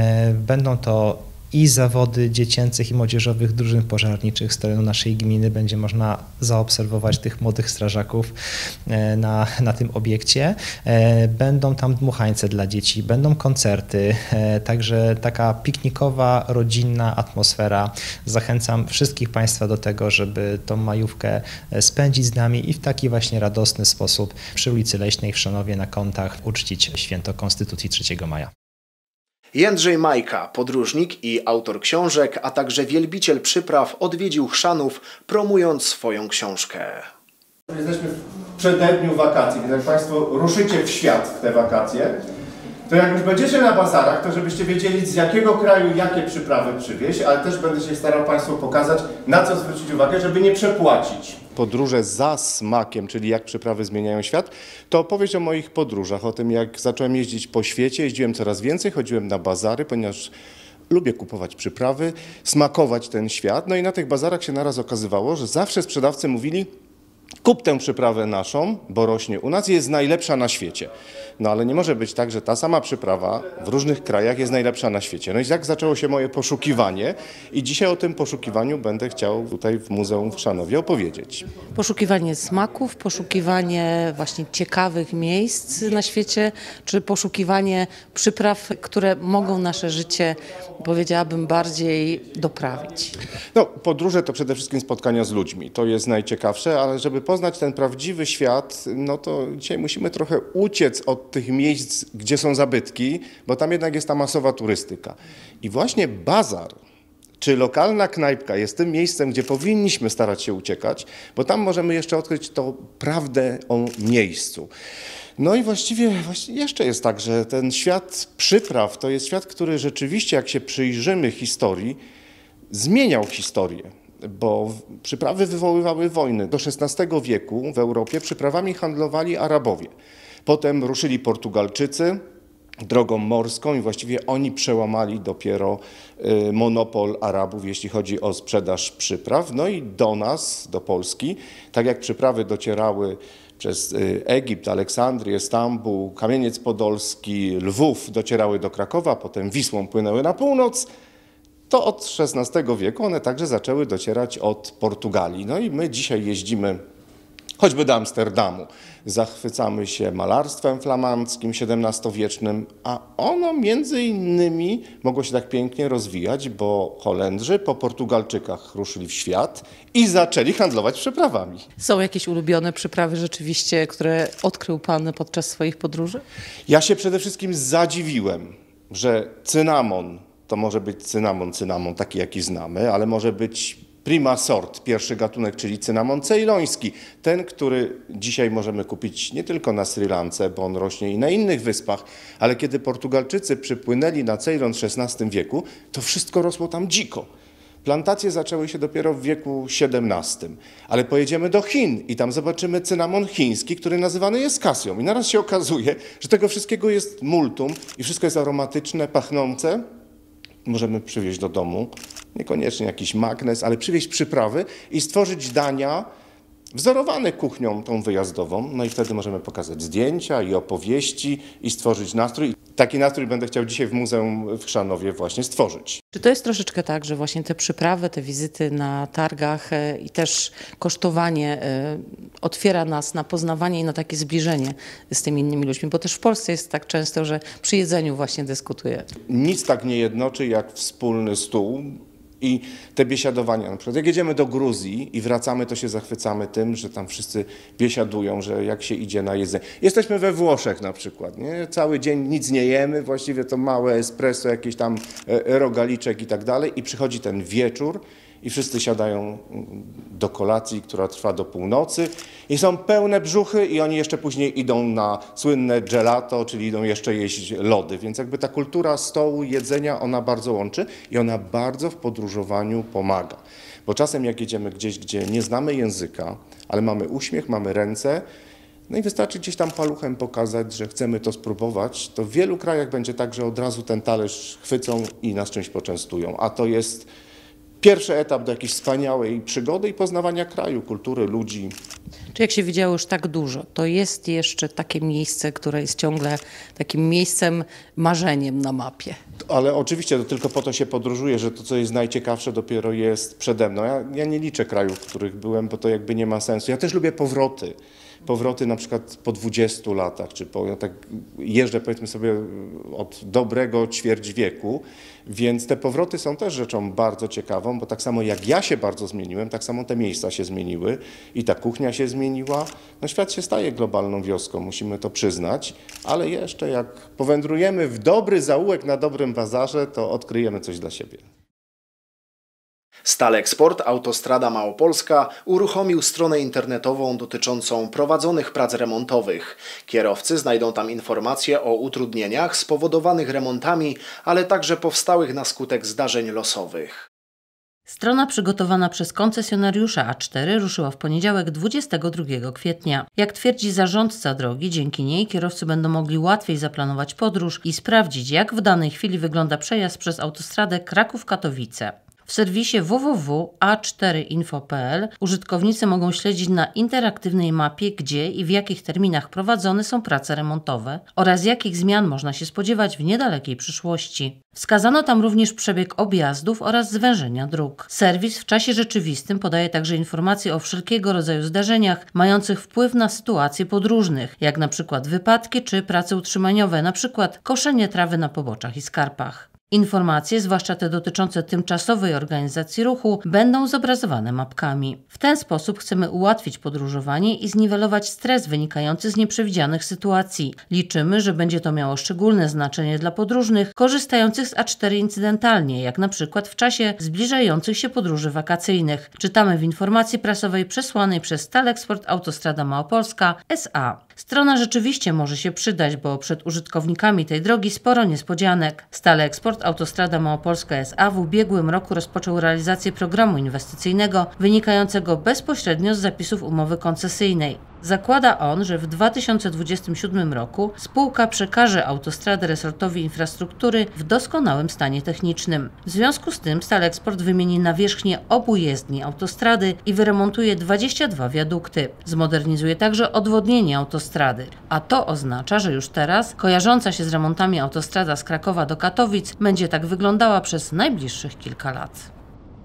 Będą to i zawody dziecięcych i młodzieżowych drużyn pożarniczych z terenu naszej gminy. Będzie można zaobserwować tych młodych strażaków na, na tym obiekcie. Będą tam dmuchańce dla dzieci, będą koncerty, także taka piknikowa, rodzinna atmosfera. Zachęcam wszystkich Państwa do tego, żeby tą majówkę spędzić z nami i w taki właśnie radosny sposób przy ulicy Leśnej w Chrzanowie na Kątach uczcić święto Konstytucji trzeciego maja. Jędrzej Majka, podróżnik i autor książek, a także wielbiciel przypraw, odwiedził Chrzanów, promując swoją książkę. Jesteśmy w przededniu wakacji, więc jak Państwo ruszycie w świat w te wakacje, to jak już będziecie na bazarach, to żebyście wiedzieli, z jakiego kraju jakie przyprawy przywieźć, ale też będę się starał Państwu pokazać, na co zwrócić uwagę, żeby nie przepłacić. Podróże za smakiem, czyli jak przyprawy zmieniają świat, to opowieść o moich podróżach, o tym jak zacząłem jeździć po świecie, jeździłem coraz więcej, chodziłem na bazary, ponieważ lubię kupować przyprawy, smakować ten świat. No i na tych bazarach się naraz okazywało, że zawsze sprzedawcy mówili: kup tę przyprawę naszą, bo rośnie u nas i jest najlepsza na świecie. No ale nie może być tak, że ta sama przyprawa w różnych krajach jest najlepsza na świecie. No i tak zaczęło się moje poszukiwanie i dzisiaj o tym poszukiwaniu będę chciał tutaj w Muzeum w Chrzanowie opowiedzieć. Poszukiwanie smaków, poszukiwanie właśnie ciekawych miejsc na świecie, czy poszukiwanie przypraw, które mogą nasze życie, powiedziałabym, bardziej doprawić? No, podróże to przede wszystkim spotkania z ludźmi. To jest najciekawsze, ale żeby poznać ten prawdziwy świat, no to dzisiaj musimy trochę uciec od tych miejsc, gdzie są zabytki, bo tam jednak jest ta masowa turystyka. I właśnie bazar czy lokalna knajpka jest tym miejscem, gdzie powinniśmy starać się uciekać, bo tam możemy jeszcze odkryć tą prawdę o miejscu. No i właściwie, właściwie jeszcze jest tak, że ten świat przypraw to jest świat, który rzeczywiście, jak się przyjrzymy historii, zmieniał historię. Bo przyprawy wywoływały wojny. Do szesnastego wieku w Europie przyprawami handlowali Arabowie. Potem ruszyli Portugalczycy drogą morską i właściwie oni przełamali dopiero monopol Arabów, jeśli chodzi o sprzedaż przypraw. No i do nas, do Polski, tak jak przyprawy docierały przez Egipt, Aleksandrię, Stambuł, Kamieniec Podolski, Lwów, docierały do Krakowa, potem Wisłą płynęły na północ, to od szesnastego wieku one także zaczęły docierać od Portugalii. No i my dzisiaj jeździmy choćby do Amsterdamu. Zachwycamy się malarstwem flamandzkim siedemnastowiecznym, a ono między innymi mogło się tak pięknie rozwijać, bo Holendrzy po Portugalczykach ruszyli w świat i zaczęli handlować przyprawami. Są jakieś ulubione przyprawy rzeczywiście, które odkrył Pan podczas swoich podróży? Ja się przede wszystkim zadziwiłem, że cynamon, to może być cynamon, cynamon taki jaki znamy, ale może być prima sort, pierwszy gatunek, czyli cynamon ceyloński. Ten, który dzisiaj możemy kupić nie tylko na Sri Lance, bo on rośnie i na innych wyspach, ale kiedy Portugalczycy przypłynęli na Ceylon w szesnastym wieku, to wszystko rosło tam dziko. Plantacje zaczęły się dopiero w wieku siedemnastym, ale pojedziemy do Chin i tam zobaczymy cynamon chiński, który nazywany jest kasją. I naraz się okazuje, że tego wszystkiego jest multum i wszystko jest aromatyczne, pachnące. Możemy przywieźć do domu, niekoniecznie jakiś magnes, ale przywieźć przyprawy i stworzyć dania wzorowane kuchnią tą wyjazdową. No i wtedy możemy pokazać zdjęcia i opowieści i stworzyć nastrój. Taki nastrój będę chciał dzisiaj w Muzeum w Chrzanowie właśnie stworzyć. Czy to jest troszeczkę tak, że właśnie te przyprawy, te wizyty na targach i też kosztowanie otwiera nas na poznawanie i na takie zbliżenie z tymi innymi ludźmi? Bo też w Polsce jest tak często, że przy jedzeniu właśnie dyskutuje. Nic tak nie jednoczy jak wspólny stół. I te biesiadowania, na przykład jak jedziemy do Gruzji i wracamy, to się zachwycamy tym, że tam wszyscy biesiadują, że jak się idzie na jedzenie. Jesteśmy we Włoszech na przykład, nie? Cały dzień nic nie jemy, właściwie to małe espresso, jakiś tam rogaliczek i tak dalej i przychodzi ten wieczór i wszyscy siadają do kolacji, która trwa do północy i są pełne brzuchy i oni jeszcze później idą na słynne gelato, czyli idą jeszcze jeść lody, więc jakby ta kultura stołu, jedzenia, ona bardzo łączy i ona bardzo w podróżowaniu pomaga. Bo czasem jak jedziemy gdzieś, gdzie nie znamy języka, ale mamy uśmiech, mamy ręce, no i wystarczy gdzieś tam paluchem pokazać, że chcemy to spróbować, to w wielu krajach będzie tak, że od razu ten talerz chwycą i nas czymś poczęstują, a to jest pierwszy etap do jakiejś wspaniałej przygody i poznawania kraju, kultury, ludzi. Czy jak się widziało już tak dużo, to jest jeszcze takie miejsce, które jest ciągle takim miejscem, marzeniem na mapie? Ale oczywiście to tylko po to się podróżuje, że to, co jest najciekawsze, dopiero jest przede mną. Ja, ja nie liczę krajów, w których byłem, bo to jakby nie ma sensu. Ja też lubię powroty. Powroty na przykład po dwudziestu latach, czy po, ja tak jeżdżę powiedzmy sobie od dobrego ćwierć wieku, więc te powroty są też rzeczą bardzo ciekawą, bo tak samo jak ja się bardzo zmieniłem, tak samo te miejsca się zmieniły i ta kuchnia się zmieniła. No świat się staje globalną wioską, musimy to przyznać, ale jeszcze jak powędrujemy w dobry zaułek na dobrym bazarze, to odkryjemy coś dla siebie. Staleksport Autostrada Małopolska uruchomił stronę internetową dotyczącą prowadzonych prac remontowych. Kierowcy znajdą tam informacje o utrudnieniach spowodowanych remontami, ale także powstałych na skutek zdarzeń losowych. Strona przygotowana przez koncesjonariusza A cztery ruszyła w poniedziałek dwudziestego drugiego kwietnia. Jak twierdzi zarządca drogi, dzięki niej kierowcy będą mogli łatwiej zaplanować podróż i sprawdzić, jak w danej chwili wygląda przejazd przez autostradę Kraków-Katowice. W serwisie w w w kropka a cztery info kropka p l użytkownicy mogą śledzić na interaktywnej mapie, gdzie i w jakich terminach prowadzone są prace remontowe oraz jakich zmian można się spodziewać w niedalekiej przyszłości. Wskazano tam również przebieg objazdów oraz zwężenia dróg. Serwis w czasie rzeczywistym podaje także informacje o wszelkiego rodzaju zdarzeniach mających wpływ na sytuacje podróżnych, jak na przykład wypadki czy prace utrzymaniowe, na przykład koszenie trawy na poboczach i skarpach. Informacje, zwłaszcza te dotyczące tymczasowej organizacji ruchu, będą zobrazowane mapkami. W ten sposób chcemy ułatwić podróżowanie i zniwelować stres wynikający z nieprzewidzianych sytuacji. Liczymy, że będzie to miało szczególne znaczenie dla podróżnych korzystających z A cztery incydentalnie, jak na przykład w czasie zbliżających się podróży wakacyjnych. Czytamy w informacji prasowej przesłanej przez Staleksport Autostrada Małopolska S A. Strona rzeczywiście może się przydać, bo przed użytkownikami tej drogi sporo niespodzianek. Staleksport Autostrada Małopolska S A w ubiegłym roku rozpoczął realizację programu inwestycyjnego wynikającego bezpośrednio z zapisów umowy koncesyjnej. Zakłada on, że w dwa tysiące dwudziestym siódmym roku spółka przekaże autostradę resortowi infrastruktury w doskonałym stanie technicznym. W związku z tym Staleksport wymieni nawierzchnię obu jezdni autostrady i wyremontuje dwadzieścia dwa wiadukty. Zmodernizuje także odwodnienie autostrady. A to oznacza, że już teraz kojarząca się z remontami autostrada z Krakowa do Katowic będzie tak wyglądała przez najbliższych kilka lat.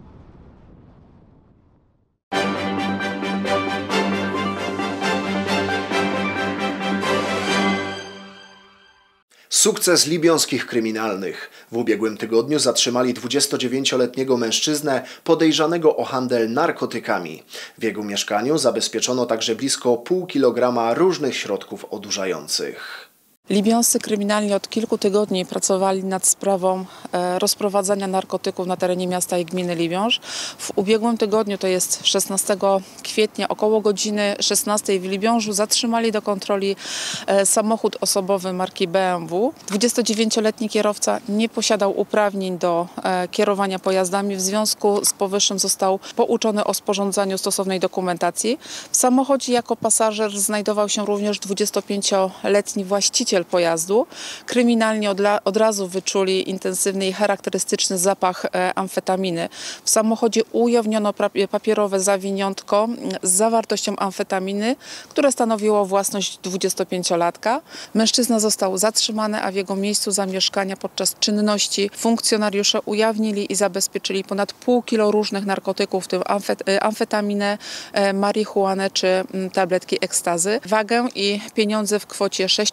Sukces libiońskich kryminalnych. W ubiegłym tygodniu zatrzymali dwudziestodziewięcioletniego mężczyznę podejrzanego o handel narkotykami. W jego mieszkaniu zabezpieczono także blisko pół kilograma różnych środków odurzających. Libiońscy kryminalni od kilku tygodni pracowali nad sprawą rozprowadzania narkotyków na terenie miasta i gminy Libiąż. W ubiegłym tygodniu, to jest szesnastego kwietnia, około godziny szesnastej w Libiążu zatrzymali do kontroli samochód osobowy marki B M W. dwudziestodziewięcioletni kierowca nie posiadał uprawnień do kierowania pojazdami, w związku z powyższym został pouczony o sporządzaniu stosownej dokumentacji. W samochodzie jako pasażer znajdował się również dwudziestopięcioletni właściciel pojazdu. Kryminalni od, od razu wyczuli intensywny i charakterystyczny zapach e, amfetaminy. W samochodzie ujawniono papierowe zawiniątko z zawartością amfetaminy, które stanowiło własność dwudziestopięciolatka. Mężczyzna został zatrzymany, a w jego miejscu zamieszkania podczas czynności funkcjonariusze ujawnili i zabezpieczyli ponad pół kilo różnych narkotyków, w tym amfet, amfetaminę, e, marihuanę czy m, tabletki ekstazy. Wagę i pieniądze w kwocie sześć tysięcy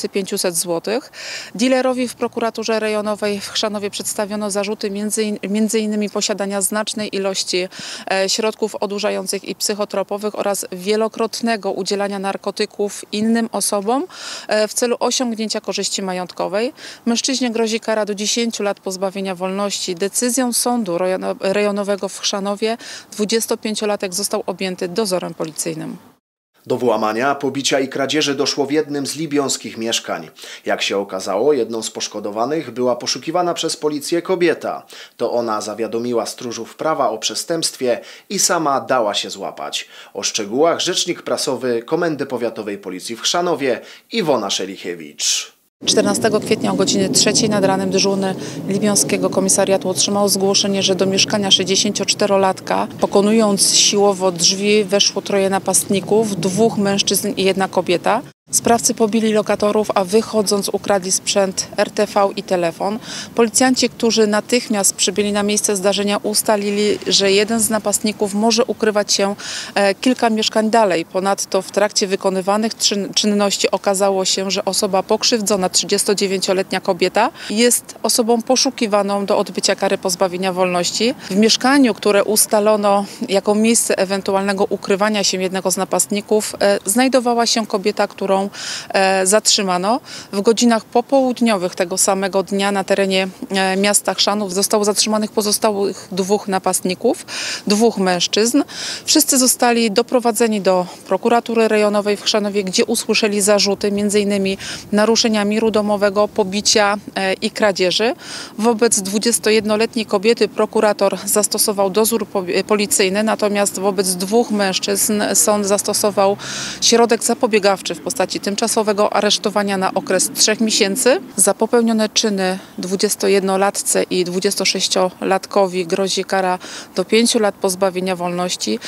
tysięcy pięćset złotych. Dealerowi w prokuraturze rejonowej w Chrzanowie przedstawiono zarzuty między, między innymi posiadania znacznej ilości e, środków odurzających i psychotropowych oraz wielokrotnego udzielania narkotyków innym osobom e, w celu osiągnięcia korzyści majątkowej. Mężczyźnie grozi kara do dziesięciu lat pozbawienia wolności. Decyzją sądu rejonowego w Chrzanowie dwudziestopięciolatek został objęty dozorem policyjnym. Do włamania, pobicia i kradzieży doszło w jednym z libiońskich mieszkań. Jak się okazało, jedną z poszkodowanych była poszukiwana przez policję kobieta. To ona zawiadomiła stróżów prawa o przestępstwie i sama dała się złapać. O szczegółach rzecznik prasowy Komendy Powiatowej Policji w Chrzanowie Iwona Szelichiewicz. czternastego kwietnia o godzinie trzeciej nad ranem dyżurny libiońskiego komisariatu otrzymał zgłoszenie, że do mieszkania sześćdziesięcioczterolatka, pokonując siłowo drzwi, weszło troje napastników, dwóch mężczyzn i jedna kobieta. Sprawcy pobili lokatorów, a wychodząc ukradli sprzęt R T V i telefon. Policjanci, którzy natychmiast przybyli na miejsce zdarzenia, ustalili, że jeden z napastników może ukrywać się e, kilka mieszkań dalej. Ponadto w trakcie wykonywanych czyn czynności okazało się, że osoba pokrzywdzona, trzydziestodziewięcioletnia kobieta, jest osobą poszukiwaną do odbycia kary pozbawienia wolności. W mieszkaniu, które ustalono jako miejsce ewentualnego ukrywania się jednego z napastników, e, znajdowała się kobieta, którą E, zatrzymano. W godzinach popołudniowych tego samego dnia na terenie e, miasta Chrzanów zostało zatrzymanych pozostałych dwóch napastników, dwóch mężczyzn. Wszyscy zostali doprowadzeni do prokuratury rejonowej w Chrzanowie, gdzie usłyszeli zarzuty między innymi naruszenia miru domowego, pobicia e, i kradzieży. Wobec dwudziestojednoletniej kobiety prokurator zastosował dozór po policyjny, natomiast wobec dwóch mężczyzn sąd zastosował środek zapobiegawczy w postaci tymczasowego aresztowania na okres trzech miesięcy. Za popełnione czyny dwudziestojednolatce i dwudziestosześciolatkowi grozi kara do pięciu lat pozbawienia wolności.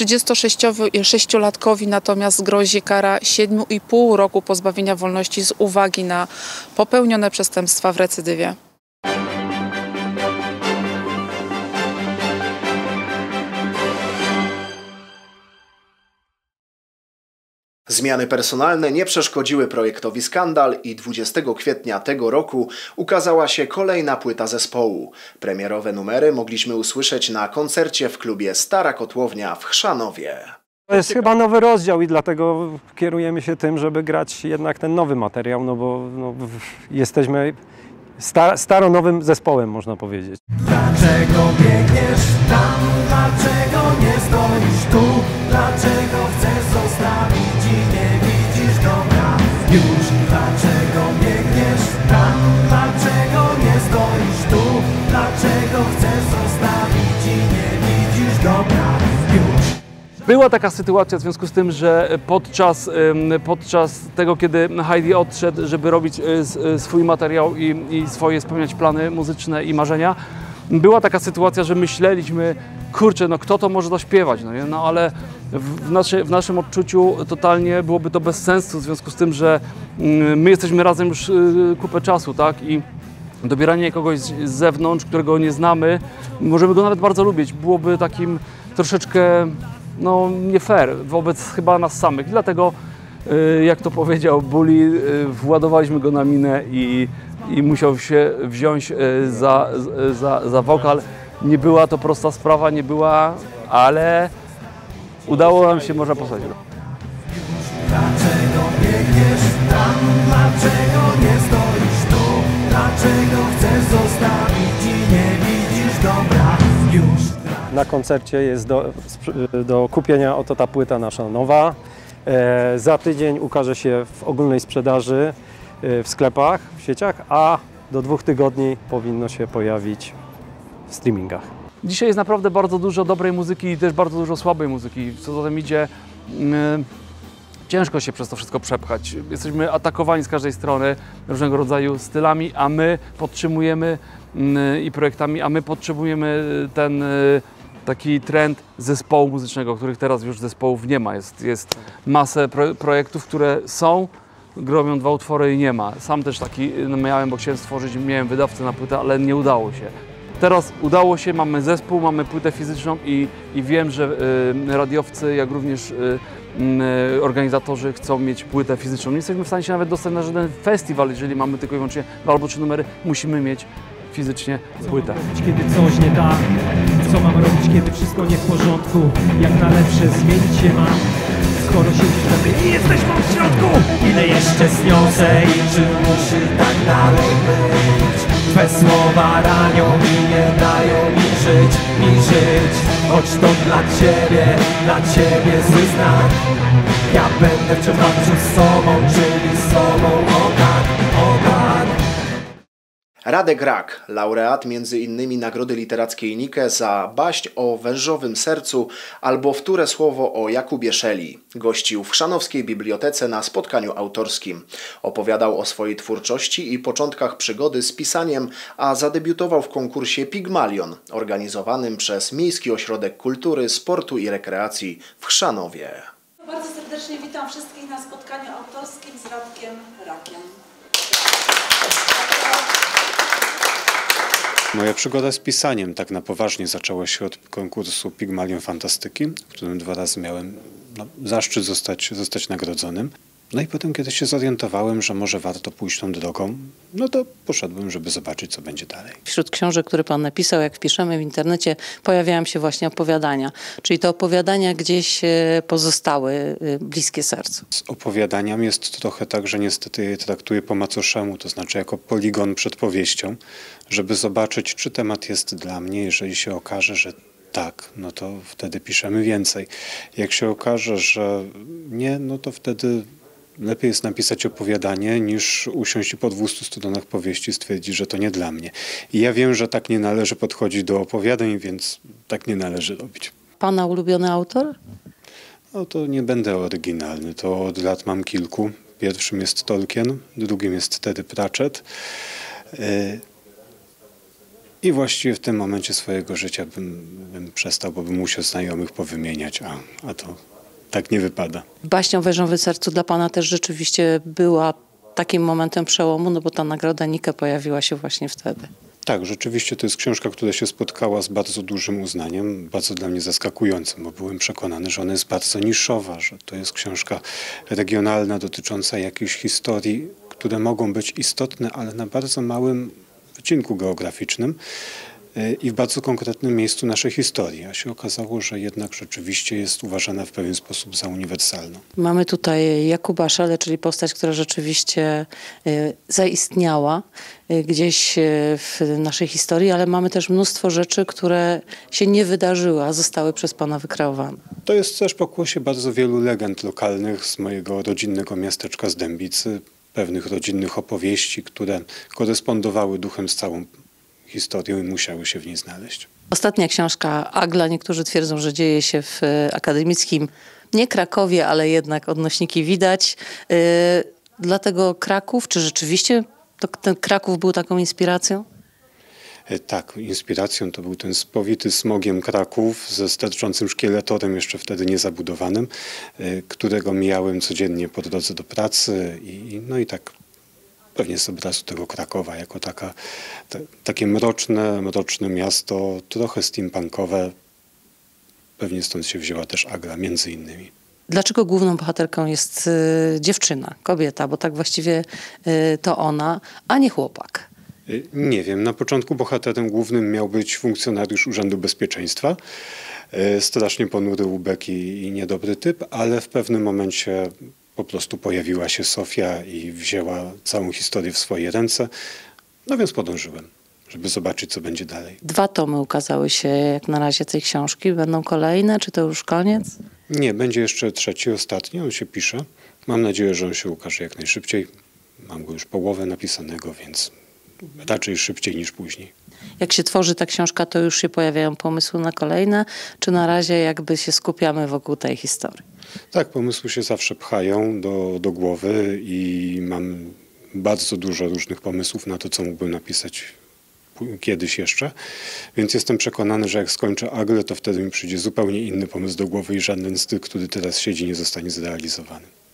trzydziestosześciolatkowi natomiast grozi kara siedmiu i pół roku pozbawienia wolności z uwagi na popełnione przestępstwa w recydywie. Zmiany personalne nie przeszkodziły projektowi Skandal i dwudziestego kwietnia tego roku ukazała się kolejna płyta zespołu. Premierowe numery mogliśmy usłyszeć na koncercie w klubie Stara Kotłownia w Chrzanowie. To jest chyba nowy rozdział i dlatego kierujemy się tym, żeby grać jednak ten nowy materiał, no bo no, jesteśmy sta staro-nowym zespołem, można powiedzieć. Dlaczego biegniesz tam? Dlaczego nie stoisz tu? Dlaczego chcesz zostawić i nie widzisz dobra już? Dlaczego biegniesz tam? Dlaczego nie stoisz tu? Dlaczego chcesz zostawić i nie widzisz dobra już? Była taka sytuacja w związku z tym, że podczas, podczas tego, kiedy Heidi odszedł, żeby robić swój materiał i, i swoje spełniać plany muzyczne i marzenia, była taka sytuacja, że myśleliśmy, kurczę, no kto to może zaśpiewać, no, nie? No ale w, nasze, w naszym odczuciu totalnie byłoby to bez sensu, w związku z tym, że my jesteśmy razem już kupę czasu, tak? I dobieranie kogoś z zewnątrz, którego nie znamy, możemy go nawet bardzo lubić, byłoby takim troszeczkę no, nie fair wobec chyba nas samych. Dlatego, jak to powiedział Bully, władowaliśmy go na minę i, i musiał się wziąć za, za, za wokal. Nie była to prosta sprawa, nie była, ale udało nam się, można posłuchać. Dlaczego biegniesz tam? Dlaczego nie stoisz tu? Dlaczego chcesz zostawić i nie widzisz dobra już? Na koncercie jest do, do kupienia oto ta płyta nasza nowa. E, za tydzień ukaże się w ogólnej sprzedaży e, w sklepach, w sieciach, a do dwóch tygodni powinno się pojawić w streamingach. Dzisiaj jest naprawdę bardzo dużo dobrej muzyki i też bardzo dużo słabej muzyki. Co za tym idzie, yy, ciężko się przez to wszystko przepchać. Jesteśmy atakowani z każdej strony różnego rodzaju stylami, a my podtrzymujemy yy, i projektami, a my podtrzymujemy ten yy, taki trend zespołu muzycznego, których teraz już zespołów nie ma. Jest, jest masę pro, projektów, które są, robią dwa utwory i nie ma. Sam też taki miałem, bo chciałem stworzyć, miałem wydawcę na płytę, ale nie udało się. Teraz udało się, mamy zespół, mamy płytę fizyczną i, i wiem, że y, radiowcy, jak również y, organizatorzy chcą mieć płytę fizyczną. Nie jesteśmy w stanie się nawet dostać na żaden festiwal, jeżeli mamy tylko i wyłącznie dwa albo trzy numery. Musimy mieć fizycznie płytę. Kiedy coś nie tak, co mam robić, kiedy wszystko nie w porządku, jak na lepsze zmienić się ma, skoro siedzisz we mnie i jesteś w środku. Ile jeszcze zniosę i czy musi tak dalej być? Twe słowa ranią i nie dają mi żyć, mi żyć. Choć to dla ciebie, dla ciebie zły znak. Ja będę wciąż walczył z sobą, czyli z sobą, o tak, o tak. Radek Rak, laureat między innymi Nagrody Literackiej Nike za baść o wężowym sercu albo wtóre słowo o Jakubie Szeli. Gościł w Chrzanowskiej Bibliotece na spotkaniu autorskim. Opowiadał o swojej twórczości i początkach przygody z pisaniem, a zadebiutował w konkursie Pigmalion, organizowanym przez Miejski Ośrodek Kultury, Sportu i Rekreacji w Chrzanowie. Bardzo serdecznie witam wszystkich na spotkaniu autorskim z Radkiem Rakiem. Moja przygoda z pisaniem tak na poważnie zaczęła się od konkursu Pigmalion Fantastyki, w którym dwa razy miałem no, zaszczyt zostać, zostać nagrodzonym. No i potem, kiedy się zorientowałem, że może warto pójść tą drogą, no to poszedłem, żeby zobaczyć, co będzie dalej. Wśród książek, które pan napisał, jak wpiszemy w internecie, pojawiają się właśnie opowiadania. Czyli te opowiadania gdzieś pozostały bliskie sercu. Z opowiadaniami jest trochę tak, że niestety je traktuję po macoszemu, to znaczy jako poligon przed powieścią, żeby zobaczyć, czy temat jest dla mnie. Jeżeli się okaże, że tak, no to wtedy piszemy więcej. Jak się okaże, że nie, no to wtedy lepiej jest napisać opowiadanie, niż usiąść i po dwustu stronach powieści stwierdzić, że to nie dla mnie. I ja wiem, że tak nie należy podchodzić do opowiadań, więc tak nie należy robić. Pana ulubiony autor? No to nie będę oryginalny, to od lat mam kilku. Pierwszym jest Tolkien, drugim jest Terry Pratchett. I właściwie w tym momencie swojego życia bym, bym przestał, bo bym musiał znajomych powymieniać, a, a to tak nie wypada. Baśń o wężowym sercu dla pana też rzeczywiście była takim momentem przełomu, no bo ta nagroda Nike pojawiła się właśnie wtedy. Tak, rzeczywiście to jest książka, która się spotkała z bardzo dużym uznaniem, bardzo dla mnie zaskakującym, bo byłem przekonany, że ona jest bardzo niszowa, że to jest książka regionalna dotycząca jakichś historii, które mogą być istotne, ale na bardzo małym wycinku geograficznym i w bardzo konkretnym miejscu naszej historii. A się okazało, że jednak rzeczywiście jest uważana w pewien sposób za uniwersalną. Mamy tutaj Jakuba Szelę, czyli postać, która rzeczywiście zaistniała gdzieś w naszej historii, ale mamy też mnóstwo rzeczy, które się nie wydarzyły, a zostały przez pana wykreowane. To jest też pokłosie bardzo wielu legend lokalnych z mojego rodzinnego miasteczka z Dębicy, pewnych rodzinnych opowieści, które korespondowały duchem z całą historią i musiały się w niej znaleźć. Ostatnia książka Agla, niektórzy twierdzą, że dzieje się w akademickim, nie Krakowie, ale jednak odnośniki widać. Yy, dlatego Kraków, czy rzeczywiście to, ten Kraków był taką inspiracją? Tak, inspiracją to był ten spowity smogiem Kraków ze sterczącym szkieletorem, jeszcze wtedy niezabudowanym, którego mijałem codziennie po drodze do pracy i no i tak pewnie z obrazu tego Krakowa jako taka, te, takie mroczne, mroczne miasto, trochę steampunkowe. Pewnie stąd się wzięła też Agla między innymi. Dlaczego główną bohaterką jest y, dziewczyna, kobieta, bo tak właściwie y, to ona, a nie chłopak? Nie wiem. Na początku bohaterem głównym miał być funkcjonariusz Urzędu Bezpieczeństwa. Strasznie ponury łbek i, i niedobry typ, ale w pewnym momencie po prostu pojawiła się Sofia i wzięła całą historię w swoje ręce. No więc podążyłem, żeby zobaczyć, co będzie dalej. Dwa tomy ukazały się jak na razie tej książki. Będą kolejne, czy to już koniec? Nie, będzie jeszcze trzeci, ostatni. On się pisze. Mam nadzieję, że on się ukaże jak najszybciej. Mam go już połowę napisanego, więc raczej szybciej niż później. Jak się tworzy ta książka, to już się pojawiają pomysły na kolejne, czy na razie jakby się skupiamy wokół tej historii? Tak, pomysły się zawsze pchają do, do głowy i mam bardzo dużo różnych pomysłów na to, co mógłbym napisać kiedyś jeszcze. Więc jestem przekonany, że jak skończę Aglę, to wtedy mi przyjdzie zupełnie inny pomysł do głowy i żaden z tych, który teraz siedzi, nie zostanie zrealizowany.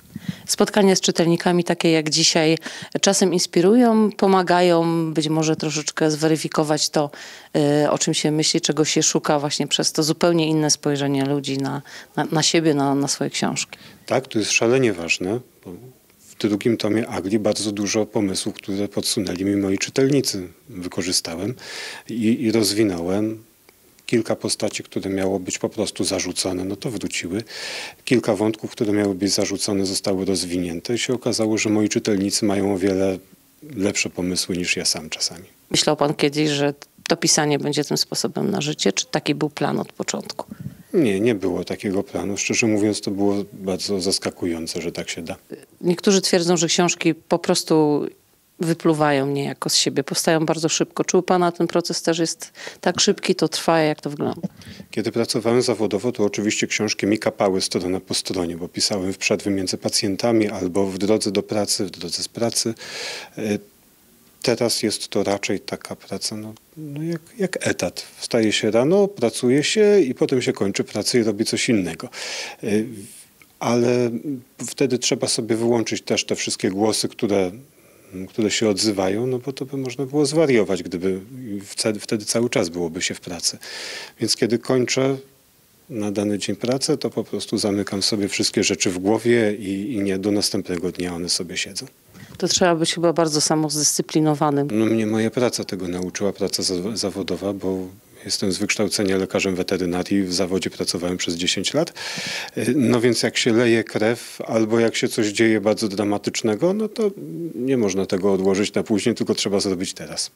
Spotkania z czytelnikami takie jak dzisiaj czasem inspirują, pomagają być może troszeczkę zweryfikować to, o czym się myśli, czego się szuka właśnie przez to zupełnie inne spojrzenie ludzi na, na, na siebie, na, na swoje książki. Tak, to jest szalenie ważne, bo w drugim tomie Agli bardzo dużo pomysłów, które podsunęli mi moi czytelnicy, wykorzystałem i, i rozwinąłem. Kilka postaci, które miało być po prostu zarzucone, no to wróciły. Kilka wątków, które miały być zarzucone, zostały rozwinięte i się okazało, że moi czytelnicy mają o wiele lepsze pomysły niż ja sam czasami. Myślał pan kiedyś, że to pisanie będzie tym sposobem na życie, czy taki był plan od początku? Nie, nie było takiego planu. Szczerze mówiąc, to było bardzo zaskakujące, że tak się da. Niektórzy twierdzą, że książki po prostu wypluwają niejako z siebie, powstają bardzo szybko. Czy u pana ten proces też jest tak szybki, to trwa, jak to wygląda? Kiedy pracowałem zawodowo, to oczywiście książki mi kapały strona po stronie, bo pisałem w przerwie między pacjentami albo w drodze do pracy, w drodze z pracy. Teraz jest to raczej taka praca no, no jak, jak etat. Wstaje się rano, pracuje się i potem się kończy pracę i robi coś innego. Ale wtedy trzeba sobie wyłączyć też te wszystkie głosy, które które się odzywają, no bo to by można było zwariować, gdyby wtedy, wtedy cały czas byłoby się w pracy. Więc kiedy kończę na dany dzień pracę, to po prostu zamykam sobie wszystkie rzeczy w głowie i, i nie do następnego dnia one sobie siedzą. To trzeba być chyba bardzo samozdyscyplinowanym. No mnie moja praca tego nauczyła, praca zawodowa, bo jestem z wykształcenia lekarzem weterynarii, w zawodzie pracowałem przez dziesięć lat. No więc jak się leje krew albo jak się coś dzieje bardzo dramatycznego, no to nie można tego odłożyć na później, tylko trzeba zrobić teraz.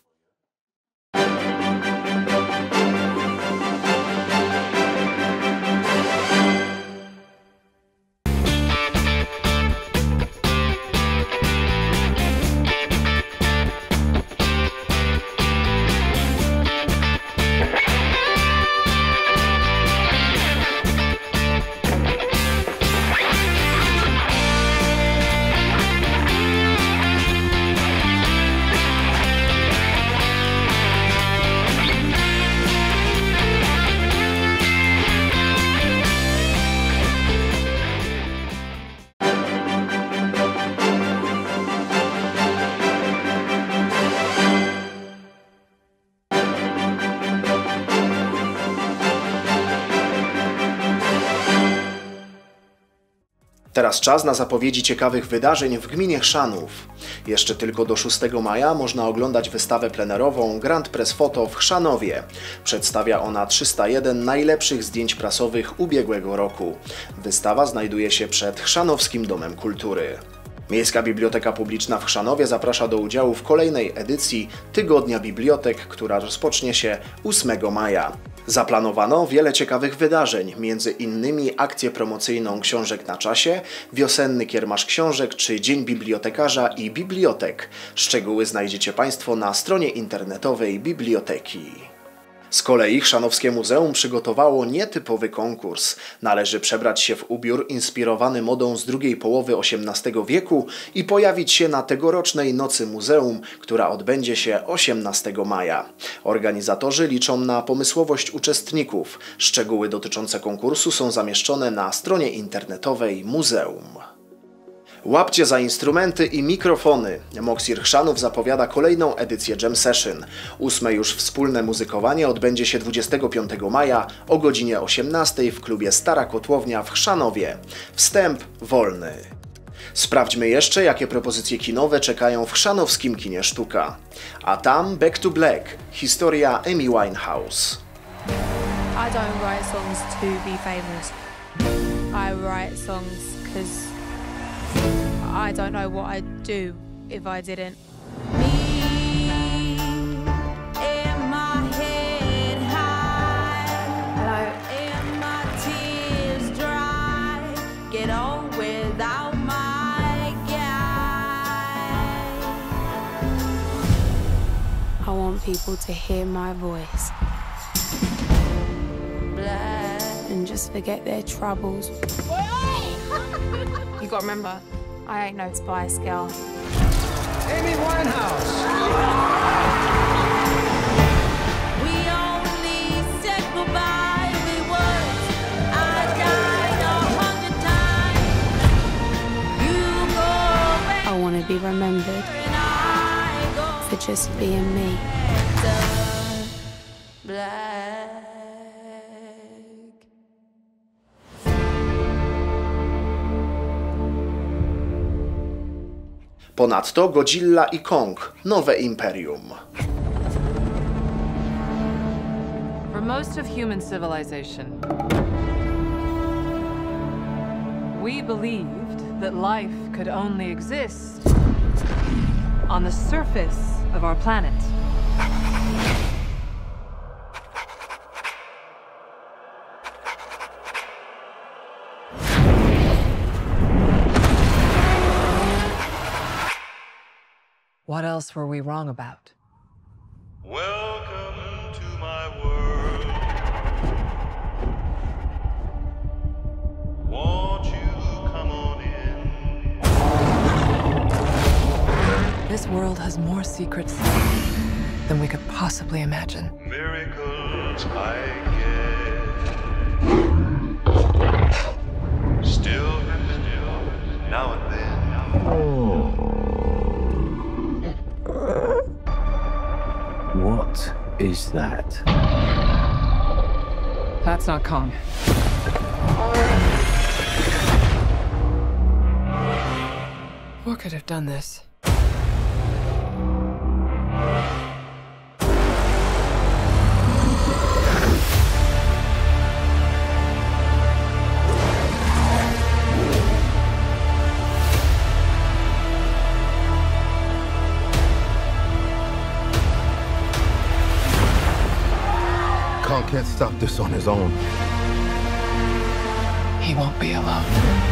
Teraz czas na zapowiedzi ciekawych wydarzeń w gminie Chrzanów. Jeszcze tylko do szóstego maja można oglądać wystawę plenerową Grand Press Photo w Chrzanowie. Przedstawia ona trzysta jeden najlepszych zdjęć prasowych ubiegłego roku. Wystawa znajduje się przed Chrzanowskim Domem Kultury. Miejska Biblioteka Publiczna w Chrzanowie zaprasza do udziału w kolejnej edycji Tygodnia Bibliotek, która rozpocznie się ósmego maja. Zaplanowano wiele ciekawych wydarzeń, między innymi akcję promocyjną Książek na czasie, wiosenny kiermasz książek czy Dzień Bibliotekarza i Bibliotek. Szczegóły znajdziecie Państwo na stronie internetowej biblioteki. Z kolei Chrzanowskie Muzeum przygotowało nietypowy konkurs. Należy przebrać się w ubiór inspirowany modą z drugiej połowy osiemnastego wieku i pojawić się na tegorocznej Nocy Muzeum, która odbędzie się osiemnastego maja. Organizatorzy liczą na pomysłowość uczestników. Szczegóły dotyczące konkursu są zamieszczone na stronie internetowej muzeum. Łapcie za instrumenty i mikrofony. Moksir Chrzanów zapowiada kolejną edycję Jam Session. Ósme już wspólne muzykowanie odbędzie się dwudziestego piątego maja o godzinie osiemnastej w klubie Stara Kotłownia w Chrzanowie. Wstęp wolny. Sprawdźmy jeszcze, jakie propozycje kinowe czekają w chrzanowskim kinie Sztuka. A tam Back to Black, historia Amy Winehouse. I don't write songs to be famous. I write songs because I don't know what I'd do if I didn't. Me in my head high, hello, in my tears dry, get on without my guy. I want people to hear my voice and just forget their troubles. You gotta remember, I ain't no Spice Girl. Amy Winehouse. We only said goodbye with words. I died a hundred times. You to be remembered for just being me. Ponadto Godzilla i Kong – nowe imperium. For most of human civilization, we believed that life could only exist on the surface of our planet. What else were we wrong about? Welcome to my world. Won't you come on in? This world has more secrets than we could possibly imagine. Miracles I get. Still and still, now and then. Oh. What is that? That's not Kong. What could have done this? Kong can't stop this on his own. He won't be alone.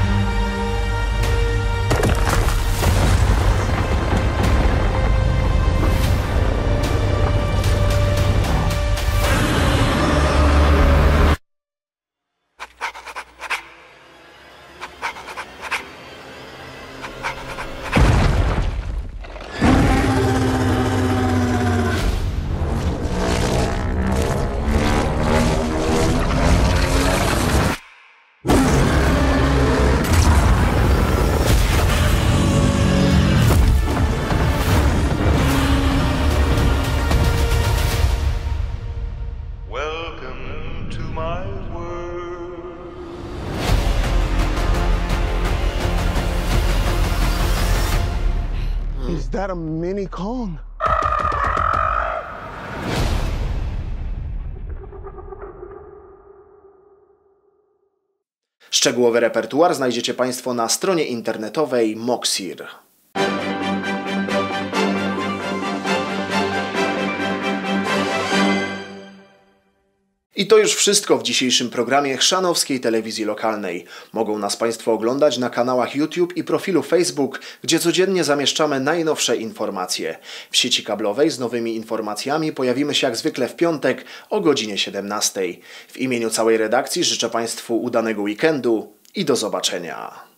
Is that a mini Kong? Szczegółowy repertuar znajdziecie Państwo na stronie internetowej Moxir. I to już wszystko w dzisiejszym programie chrzanowskiej telewizji lokalnej. Mogą nas Państwo oglądać na kanałach YouTube i profilu Facebook, gdzie codziennie zamieszczamy najnowsze informacje. W sieci kablowej z nowymi informacjami pojawimy się jak zwykle w piątek o godzinie siedemnastej. W imieniu całej redakcji życzę Państwu udanego weekendu i do zobaczenia.